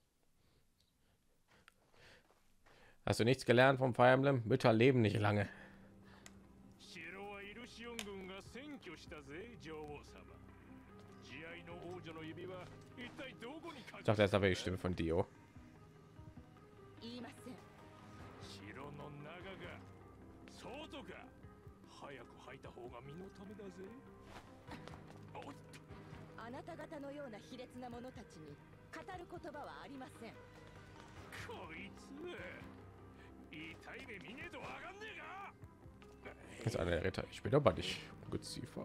Speaker 1: Hast du nichts gelernt vom Fire Emblem? Mütter leben nicht lange.
Speaker 2: 城はイルシオン軍が占拠したぜ、女王様。 慈愛の王女の指は一体どこに隠
Speaker 1: Ich dachte erst, da wäre die Stimme von Dio.
Speaker 6: 言いません。
Speaker 2: 城の中か外か早く吐いた方が身のためだぜ。おっと
Speaker 6: あなた方のような卑劣な者たちに語る言葉はありません。
Speaker 2: こいつ痛い目見ねえとわかんねえか。
Speaker 1: Das ist einer der Ritter. Ich bin aber nicht ungeziefer.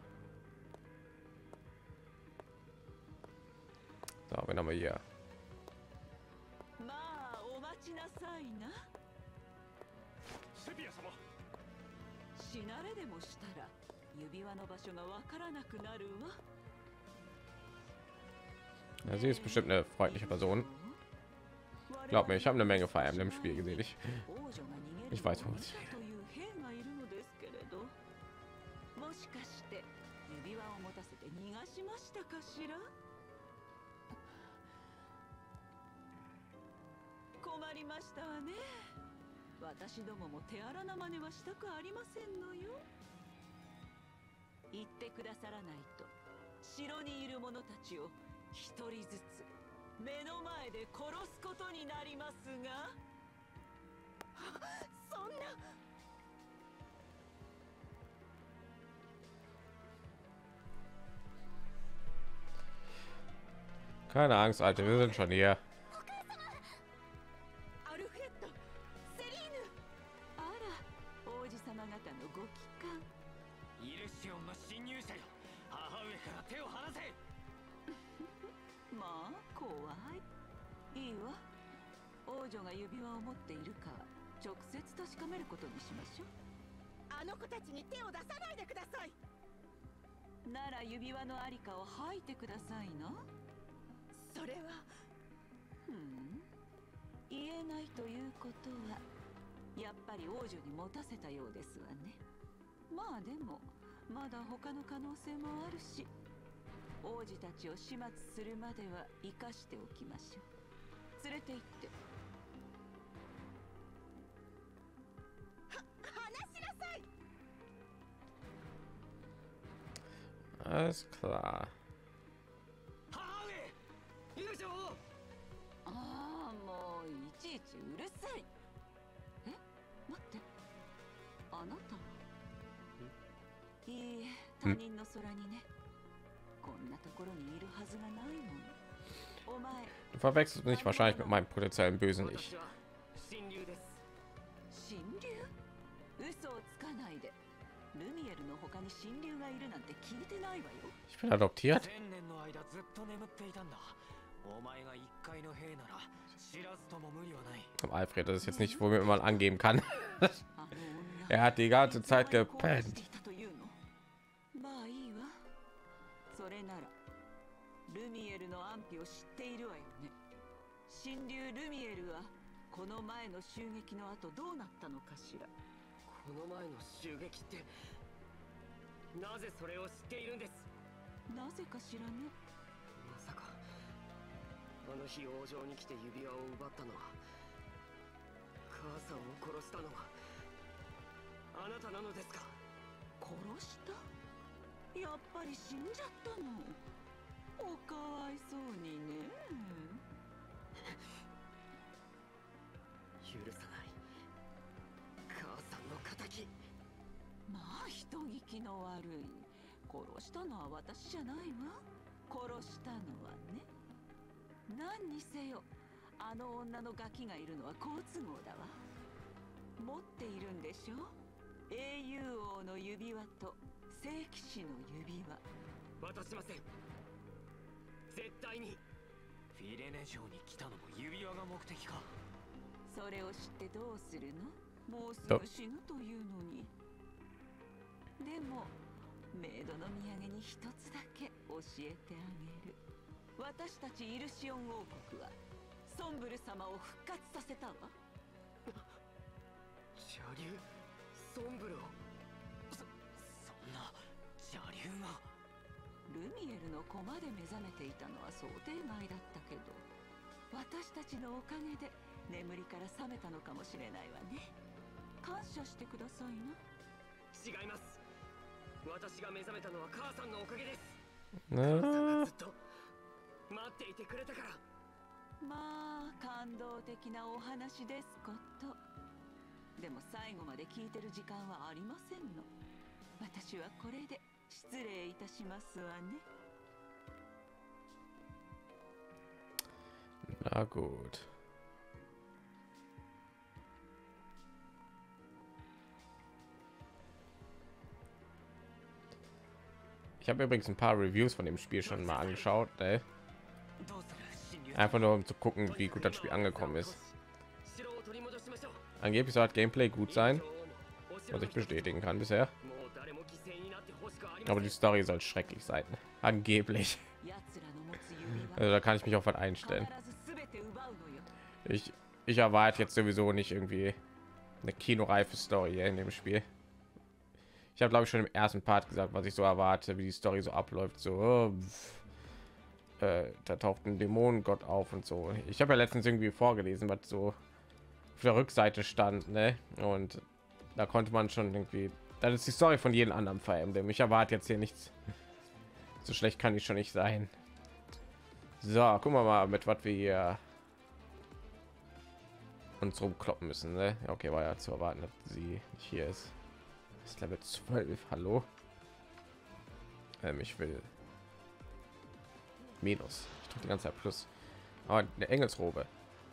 Speaker 1: So, wen haben wir hier?
Speaker 6: まあお待ちなさいな。
Speaker 2: セピア様。
Speaker 6: 死なれでもしたら指輪の場所がわからなくなるわ。
Speaker 1: Ja, sie ist bestimmt eine freundliche Person. Glaub mir, ich habe eine Menge Fire Emblem Spiel gesehen. Ich weiß, wovon ich rede.
Speaker 6: もしかして指輪を持たせて逃がしましたかしら。困りましたわね。私どもも手荒な真似はしたくありませんのよ。言ってくださらないと城にいる者たちを一人ずつ目の前で殺すことになりますが。そんな。
Speaker 1: Keine Angst, Alter, wir sind schon hier.
Speaker 6: アルフレッド、セリーヌ。あら、王子様方のご帰還。
Speaker 5: イルシオンの侵入者よ。母上から手を離せ。
Speaker 6: まあ怖い。いいわ。王女が指輪を持っているか直接確かめることにしましょう。あの子たちに手を出さないでください。なら指輪のありかを吐いてくださいな。それは、言えないということはやっぱり王女に持たせたようですわね。まあでもまだ他の可能性もあるし、王子たちを始末するまでは生かしておきましょう。連れて行って。話しなさい。
Speaker 1: Alles klar.
Speaker 5: 母上、イルシオン。
Speaker 6: ああ、もういちいちうるさい。え、待って。あなたは。いいえ、他人の空にね。こんなところにいるはずがないもの。お前。
Speaker 1: Du verwechselst mich wahrscheinlich mit meinem potenziellen bösen Ich.
Speaker 4: 神竜です。
Speaker 6: 神竜？嘘をつかないで。ルミエルの他に神竜がいるなんて聞いてないわよ。
Speaker 1: Ich bin adoptiert.
Speaker 5: 1000年の間ずっと眠っていたんだ。お前が一階の兵なら知らずとも無理はない。
Speaker 1: Komm, Alfred, das ist jetzt nicht, womit man angeben kann. Er hat die ganze Zeit gepennt.
Speaker 6: まあいいわ。それならルミエルの安否を知っているわよね。神竜ルミエルはこの前の襲撃の後どうなったのかしら。
Speaker 4: この前の襲撃ってなぜそれを知っているんです。
Speaker 6: なぜかしらね。
Speaker 4: まさかあの日王城に来て指輪を奪ったのは、母さんを殺したのはあなたなのですか。
Speaker 6: 殺した？やっぱり死んじゃったの。おかわいそうにね。
Speaker 4: 許さない。母さんの仇。
Speaker 6: まあ人聞きの悪い。殺したのは私じゃないわ。殺したのはね。何にせよあの女のガキがいるのは好都合だわ。持っているんでしょ。英雄王の指輪と聖騎士の指輪。
Speaker 4: 渡しません。絶対に。
Speaker 5: フィレネ城に来たのも指輪が目的か。
Speaker 6: それを知ってどうするの。もうすぐ死ぬというのに。でもメイドの土産に一つだけ教えてあげる。私たちイルシオン王国はソンブル様を復活させたわ。
Speaker 4: 邪竜ソンブルを。
Speaker 5: そんな邪竜が。
Speaker 6: ルミエルの駒で目覚めていたのは想定外だったけど、私たちのおかげで眠りから覚めたのかもしれないわね。感謝してくださいな。
Speaker 4: 違います。私が目覚めたのは母さんのおかげです。 ずっと待っていてくれたから。
Speaker 6: まあ感動的なお話ですこと。でも最後まで聞いてる時間はありませんの。私はこれで失礼いたしますわね。
Speaker 1: Na gut. Ich habe übrigens ein paar Reviews von dem Spiel schon mal angeschaut, ey. Einfach nur um zu gucken, wie gut das Spiel angekommen ist. Angeblich soll das Gameplay gut sein, was ich bestätigen kann bisher. Aber die Story soll schrecklich sein. Angeblich. Also da kann ich mich auf was einstellen. Ich erwarte jetzt sowieso nicht irgendwie eine kinoreife Story in dem Spiel. Ich habe, glaube ich, schon im ersten Part gesagt, was ich so erwarte, wie die Story so abläuft. So, da taucht ein Dämonengott auf und so. Ich habe ja letztens irgendwie vorgelesen, was so auf der Rückseite stand, ne? Und da konnte man schon irgendwie, das ist die Story von jedem anderen Fire Emblem. Ich erwarte jetzt hier nichts. So schlecht kann ich schon nicht sein. So, gucken wir mal, mit was wir hier uns rumkloppen müssen, ne? Okay, war ja zu erwarten, dass sie nicht hier ist. Das ist Level 12. Hallo. Ich will minus. Ich drücke die ganze Zeit plus. Aber eine Engelsrobe.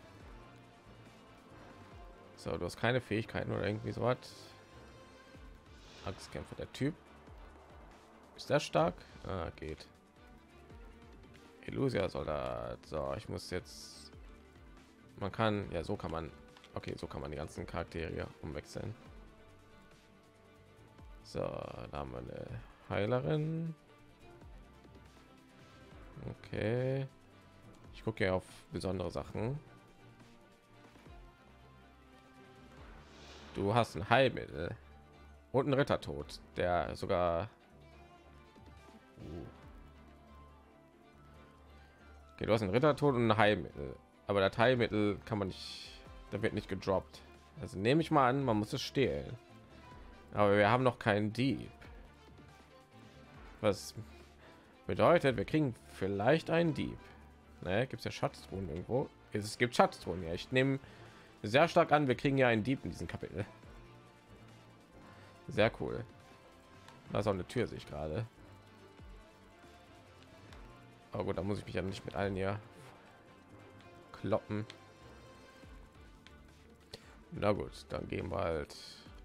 Speaker 1: So, du hast keine Fähigkeiten oder irgendwie so was. Axtkämpfer, der Typ. Ist der stark? Ah, geht. Illusia Soldat. So, ich muss jetzt. Man kann, ja, so kann man. Okay, so kann man die ganzen Charaktere umwechseln. So, da haben wir eine Heilerin. Okay. Ich gucke ja auf besondere Sachen. Du hast ein Heilmittel und einen Rittertod, der sogar. Okay, du hast einen Rittertod und ein Heilmittel, aber das Heilmittel kann man nicht, da wird nicht gedroppt. Also nehme ich mal an, man muss es stehlen. Aber wir haben noch keinen Dieb. Was bedeutet, wir kriegen vielleicht einen Dieb. Ne, gibt es ja Schatztruhen irgendwo? Es gibt Schatztruhen. Ja, ich nehme sehr stark an, wir kriegen ja einen Dieb in diesem Kapitel. Sehr cool. Da ist auch eine Tür, sehe ich gerade. Aber gut, da muss ich mich ja nicht mit allen hier kloppen. Na gut, dann gehen wir halt.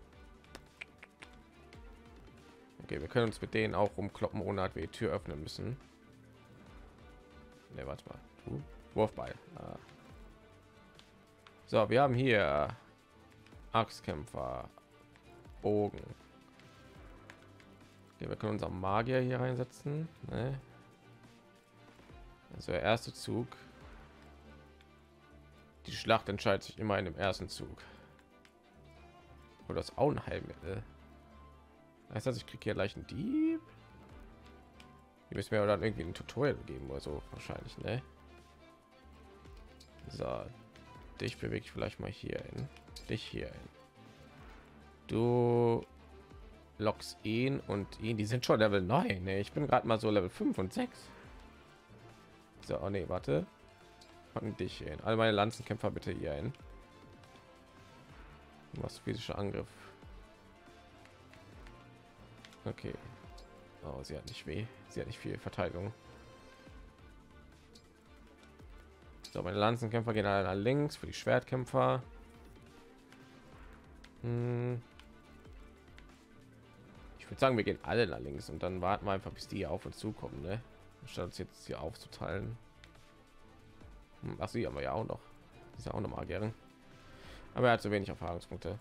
Speaker 1: Okay, wir können uns mit denen auch rumkloppen, ohne dass wir die Tür öffnen müssen. Ne, warte mal. Wurfball. Ah. So, wir haben hier Axtkämpfer, Bogen. Okay, wir können unseren Magier hier reinsetzen. Ne? Also der erste Zug. Die Schlacht entscheidet sich immer in dem ersten Zug. Oder das auch ein Heilmittel. Das heißt, ich kriege hier gleich einen Dieb. Die müssen mir dann irgendwie ein Tutorial geben oder so wahrscheinlich, ne? So, dich bewege ich vielleicht mal hier hin, dich hier hin. Du lockst ihn und ihn, die sind schon Level 9, ne? Ich bin gerade mal so Level 5 und 6. So, oh ne, warte. Packen dich hin. Alle meine Lanzenkämpfer bitte hier hin. Was physischer Angriff. Okay. Oh, sie hat nicht weh. Sie hat nicht viel Verteidigung. So, meine Lanzenkämpfer gehen alle nach links für die Schwertkämpfer. Ich würde sagen, wir gehen alle nach links und dann warten wir einfach, bis die auf uns zukommen, ne? Statt uns jetzt hier aufzuteilen. Ach, sie haben wir ja auch noch. Ist ja auch noch Magierin. Aber er hat so wenig Erfahrungspunkte.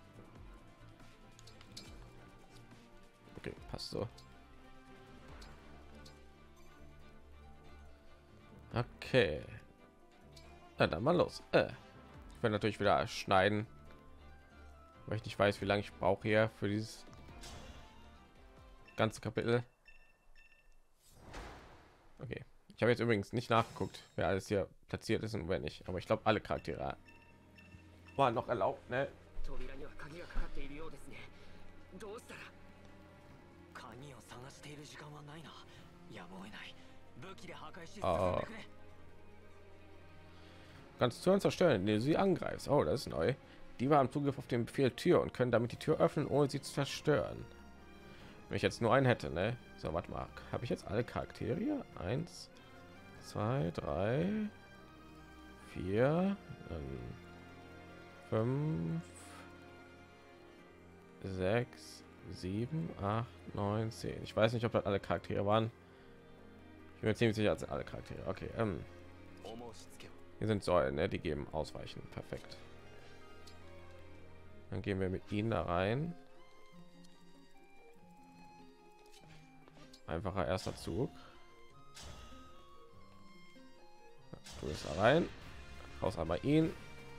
Speaker 1: Okay, passt so. Okay. Na, dann mal los. Ich werde natürlich wieder schneiden, weil ich nicht weiß, wie lange ich brauche hier für dieses ganze Kapitel. Okay. Ich habe jetzt übrigens nicht nachgeguckt, wer alles hier platziert ist und wer nicht. Aber ich glaube, alle Charaktere waren noch erlaubt, ne?
Speaker 5: 鍵を探している時間はないな。やむを得ない。 武器で破壊し進
Speaker 1: あ
Speaker 5: んでくれ。
Speaker 1: Kannst Türen zerstören, indem du sie angreifst. Oh, das ist neu. Die haben Zugriff auf den Befehl Tür und können damit die Tür öffnen, ohne sie zu zerstören. Wenn ich jetzt nur einen hätte, ne? So, warte mal. Habe ich jetzt alle Charaktere hier? 1, 2, 3, 4, 5, 6, 7, 8, 9, 10. Ich weiß nicht, ob das alle Charaktere waren. Ich bin mir ziemlich sicher, dass alle Charaktere. Okay,
Speaker 5: 思うしつけを。
Speaker 1: hier sind Säulen, ne? Die geben Ausweichen. Perfekt. Dann gehen wir mit ihnen da rein. Einfacher erster Zug. Du bist da rein. Raus einmal ihn.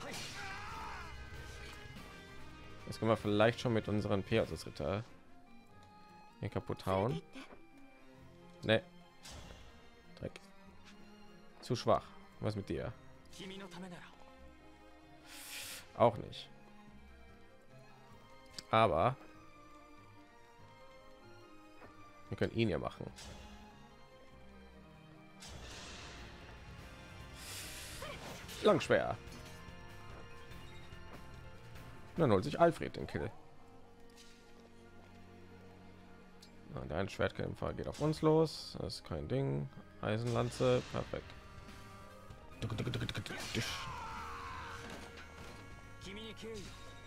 Speaker 1: Jetzt können wir vielleicht schon mit unseren Pegasus-Ritter hier kaputt hauen. Ne. Dreck. Zu schwach. Was mit dir?
Speaker 5: 君のためなら。
Speaker 1: Auch nicht. Aber wir können ihn ja machen. Langschwer. Dann holt sich Alfred den Kill. Dein Schwertkämpfer geht auf uns los. Das ist kein Ding. Eisenlanze, perfekt.
Speaker 5: 君に敬意を。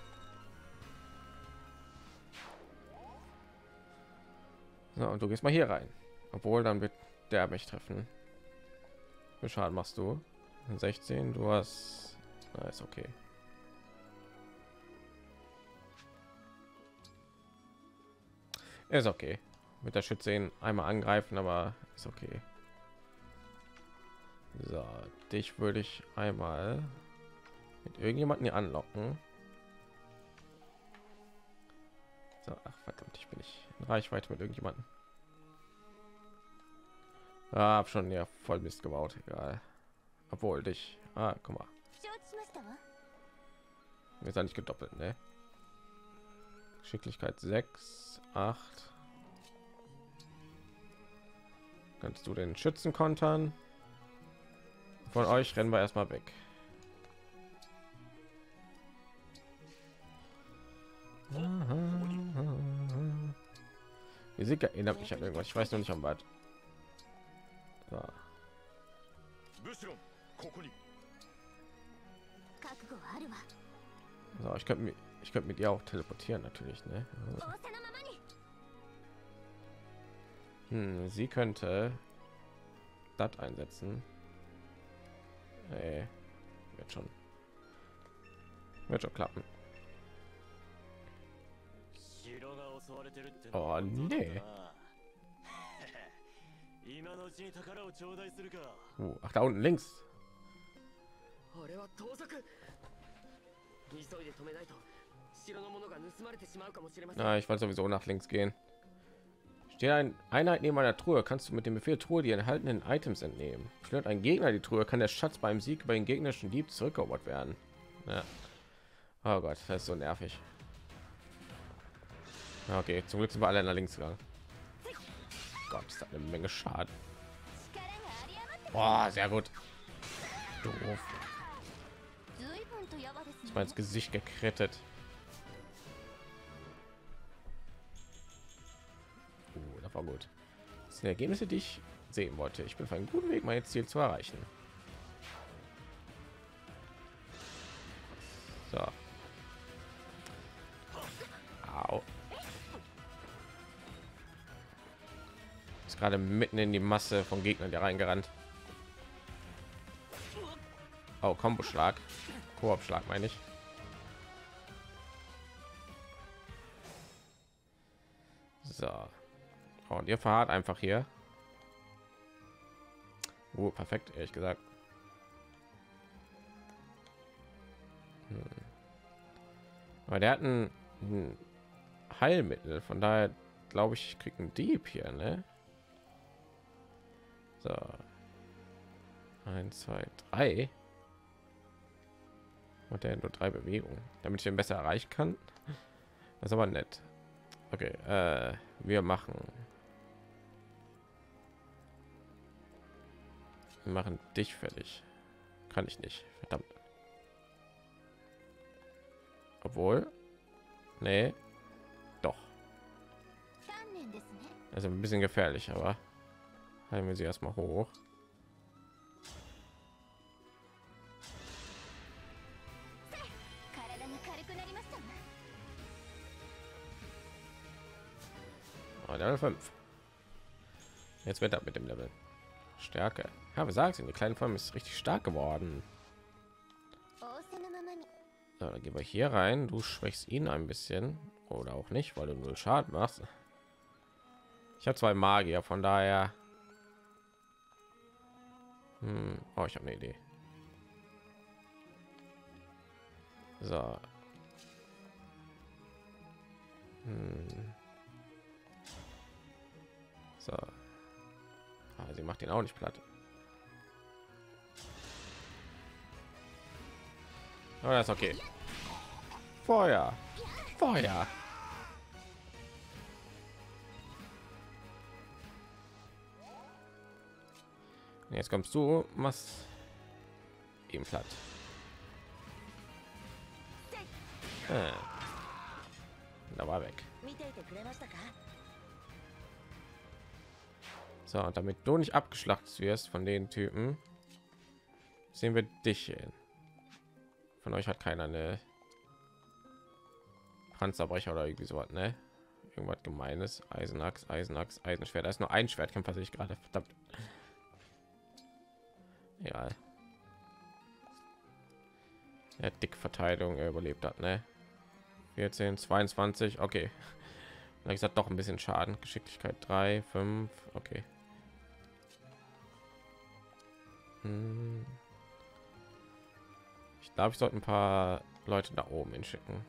Speaker 1: So, und du gehst mal hier rein. Obwohl, dann wird der mich treffen. Wie viel Schaden machst du? 16, du hast... Na, ist okay. Ist okay. Mit der Schütze ihn einmal angreifen, aber ist okay. So, dich würde ich einmal mit irgendjemanden hier anlocken. So, ach verdammt, ich bin nicht in Reichweite mit irgendjemanden. Ah, hab schon ja voll Mist gebaut, egal. Obwohl dich. Ah, guck mal.
Speaker 3: 承知しましたわ。
Speaker 1: Wir sind nicht gedoppelt, ne? Geschicklichkeit 6, 8. Kannst du den Schützen kontern? Von euch rennen wir erstmal weg. Musik erinnert mich an irgendwas. Ich weiß noch nicht am Bad. So.
Speaker 2: ブシロン、ここに。
Speaker 3: 覚悟はあるわ。
Speaker 1: So, ich könnte mit ihr auch teleportieren natürlich, ne?
Speaker 3: 仰せのままに。
Speaker 1: Sie könnte das einsetzen. Nee, wird schon klappen.
Speaker 2: 城が襲われてるって。
Speaker 1: Oh nee.
Speaker 2: 今のうちに宝を頂戴するか。
Speaker 1: Ach, da unten links.
Speaker 4: あれは盗賊。急いで止めないと城のものが盗まれてしまうかもしれません。
Speaker 1: Ich wollte sowieso nach links gehen. Steht eine Einheit neben einer Truhe, kannst du mit dem Befehl Truhe die enthaltenen Items entnehmen. Stört ein Gegner die Truhe, kann der Schatz beim Sieg über den gegnerischen Dieb zurückerobert werden. Ja. Oh Gott, das ist so nervig. Okay, zum Glück sind wir alle nach links gegangen. Gott, ist das eine Menge Schaden. Boah, sehr gut. Doof.
Speaker 3: 随分とやばです
Speaker 1: Ich
Speaker 3: ね。
Speaker 1: mal ins Gesicht gekrettet. Das war gut. Das sind Ergebnisse, die ich sehen wollte. Ich bin auf einem guten Weg, mein Ziel zu erreichen. So. Au. Ist gerade mitten in die Masse von Gegnern der reingerannt. Oh, Kombo-Schlag. Koop-Schlag meine ich. So. Oh, und ihr fahrt einfach hier. Perfekt, ehrlich gesagt. Aber der hat ein Heilmittel, von daher glaube ich, kriegt ein Dieb hier, ne? So. 1, 2, 3. Und der nur 3 Bewegungen, damit ich ihn besser erreichen kann. Das ist aber nett. Okay, wir machen Wir machen dich fertig. Kann ich nicht. Verdammt. Obwohl. Nee. Doch.
Speaker 3: 鍛錬ですね。
Speaker 1: Also ein bisschen gefährlich, aber halten wir sie erstmal hoch. Oh, Level 5. Jetzt wird er mit dem Level Stärke. Ja, wir sagen es, die kleine Form ist richtig stark geworden. So, dann gehen wir hier rein. Du schwächst ihn ein bisschen oder auch nicht, weil du null Schaden machst. Ich habe 2 Magier, von daher. Oh, ich habe eine Idee. So. So. Ah, sie macht ihn auch nicht platt. Aber das ist okay. Feuer. Feuer. Jetzt kommst du, machst ihm platt. Da war weg. So, und damit du nicht abgeschlachtet wirst von den Typen, sehen wir dich hin. Von euch hat keiner eine Panzerbrecher oder irgendwie sowas, ne? Irgendwas Gemeines. Eisenachs, Eisenachs, Eisenschwert. Da ist nur ein Schwertkämpfer, sehe ich gerade. Verdammt. Ja. Er hat dick Verteidigung, er überlebt hat, ne? 14, 22, okay. Ich gesagt doch ein bisschen Schaden. Geschicklichkeit 3, 5, okay. Ich glaube, ich sollte ein paar Leute da oben hinschicken.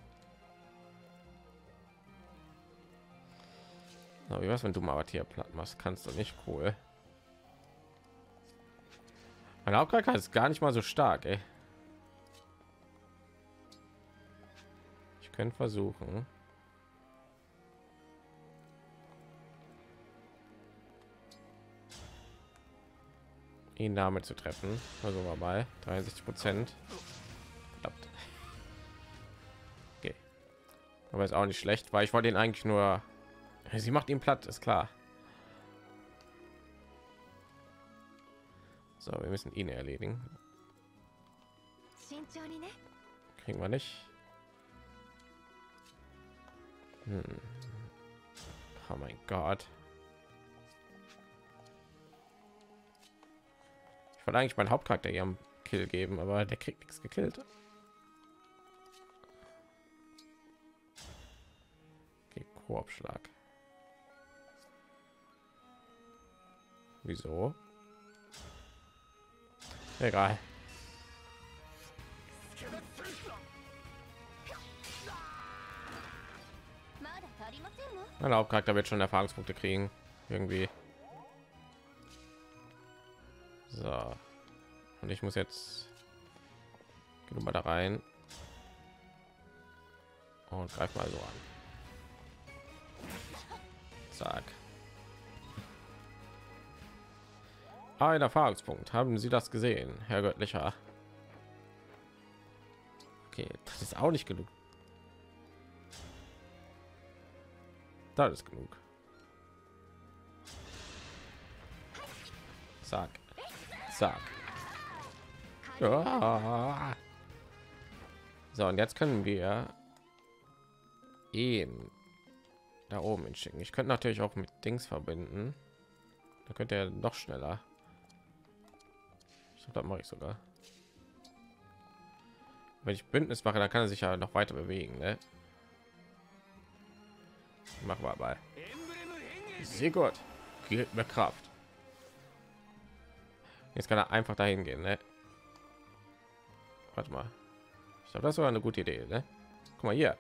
Speaker 1: So, wie was, wenn du mal was hier platt machst? Kannst du nicht, cool. Mein Hauptcharakter ist gar nicht mal so stark, ey. Ich könnte versuchen. Ihn damit zu treffen. Also mal bei 63%. Verdammt. Okay. Aber ist auch nicht schlecht, weil ich wollte ihn eigentlich nur. Sie macht ihn platt, ist klar. So, wir müssen ihn erledigen. Kriegen wir nicht. Oh mein Gott. Ich wollte eigentlich meinen Hauptcharakter ihrem Kill geben, aber der kriegt nichts gekillt. Okay, Korbschlag. Wieso? Egal. Mein Hauptcharakter wird schon Erfahrungspunkte kriegen, irgendwie. So, und ich muss jetzt mal da rein und greif mal so an. Zack. Ein Erfahrungspunkt. Haben Sie das gesehen, Herr Göttlicher? Okay, das ist auch nicht genug. Das ist genug. Zack. Zack. Ja. So, und jetzt können wir ihn da oben hinschicken. Ich könnte natürlich auch mit Dings verbinden. Da könnte er noch schneller. Ich glaube, das mache ich sogar. Wenn ich Bündnis mache, dann kann er sich ja noch weiter bewegen, ne? Machen wir mal. Sehr gut. Gibt mehr Kraft. Jetzt kann er einfach dahin gehen, ne? Warte mal. Ich glaube, das war eine gute Idee, ne? Guck mal hier.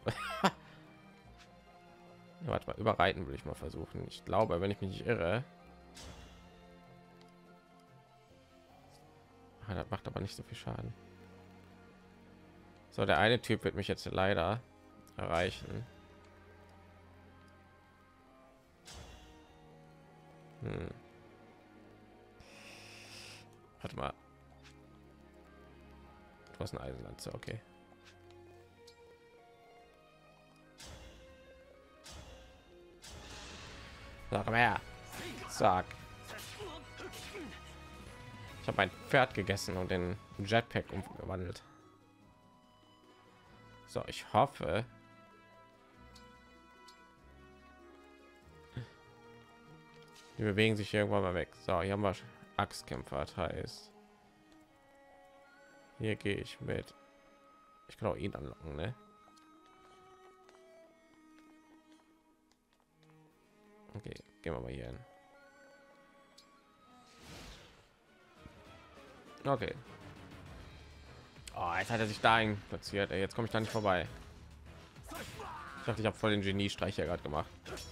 Speaker 1: Warte mal, überreiten will ich mal versuchen. Ich glaube, wenn ich mich nicht irre. Das macht aber nicht so viel Schaden. So, der eine Typ wird mich jetzt leider erreichen. Warte mal. Du hast eine Eisenlanze, okay. Sag mal her. Sag. Ich habe ein Pferd gegessen und den Jetpack umgewandelt. So, ich hoffe. Die bewegen sich irgendwann mal weg. So, hier haben wir Axtkämpfer, das heißt. Hier gehe ich mit. Ich kann auch ihn anlocken, ne? Okay, gehen wir mal hier hin. Okay. Oh, jetzt hat er sich dahin platziert. Ey, jetzt komme ich da nicht vorbei. Ich dachte, ich habe voll den Geniestreich hier gerade gemacht.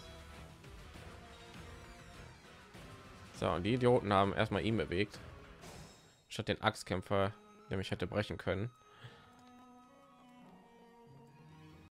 Speaker 1: So, und die Idioten haben erstmal ihn bewegt, statt den Axtkämpfer, der mich hätte brechen können.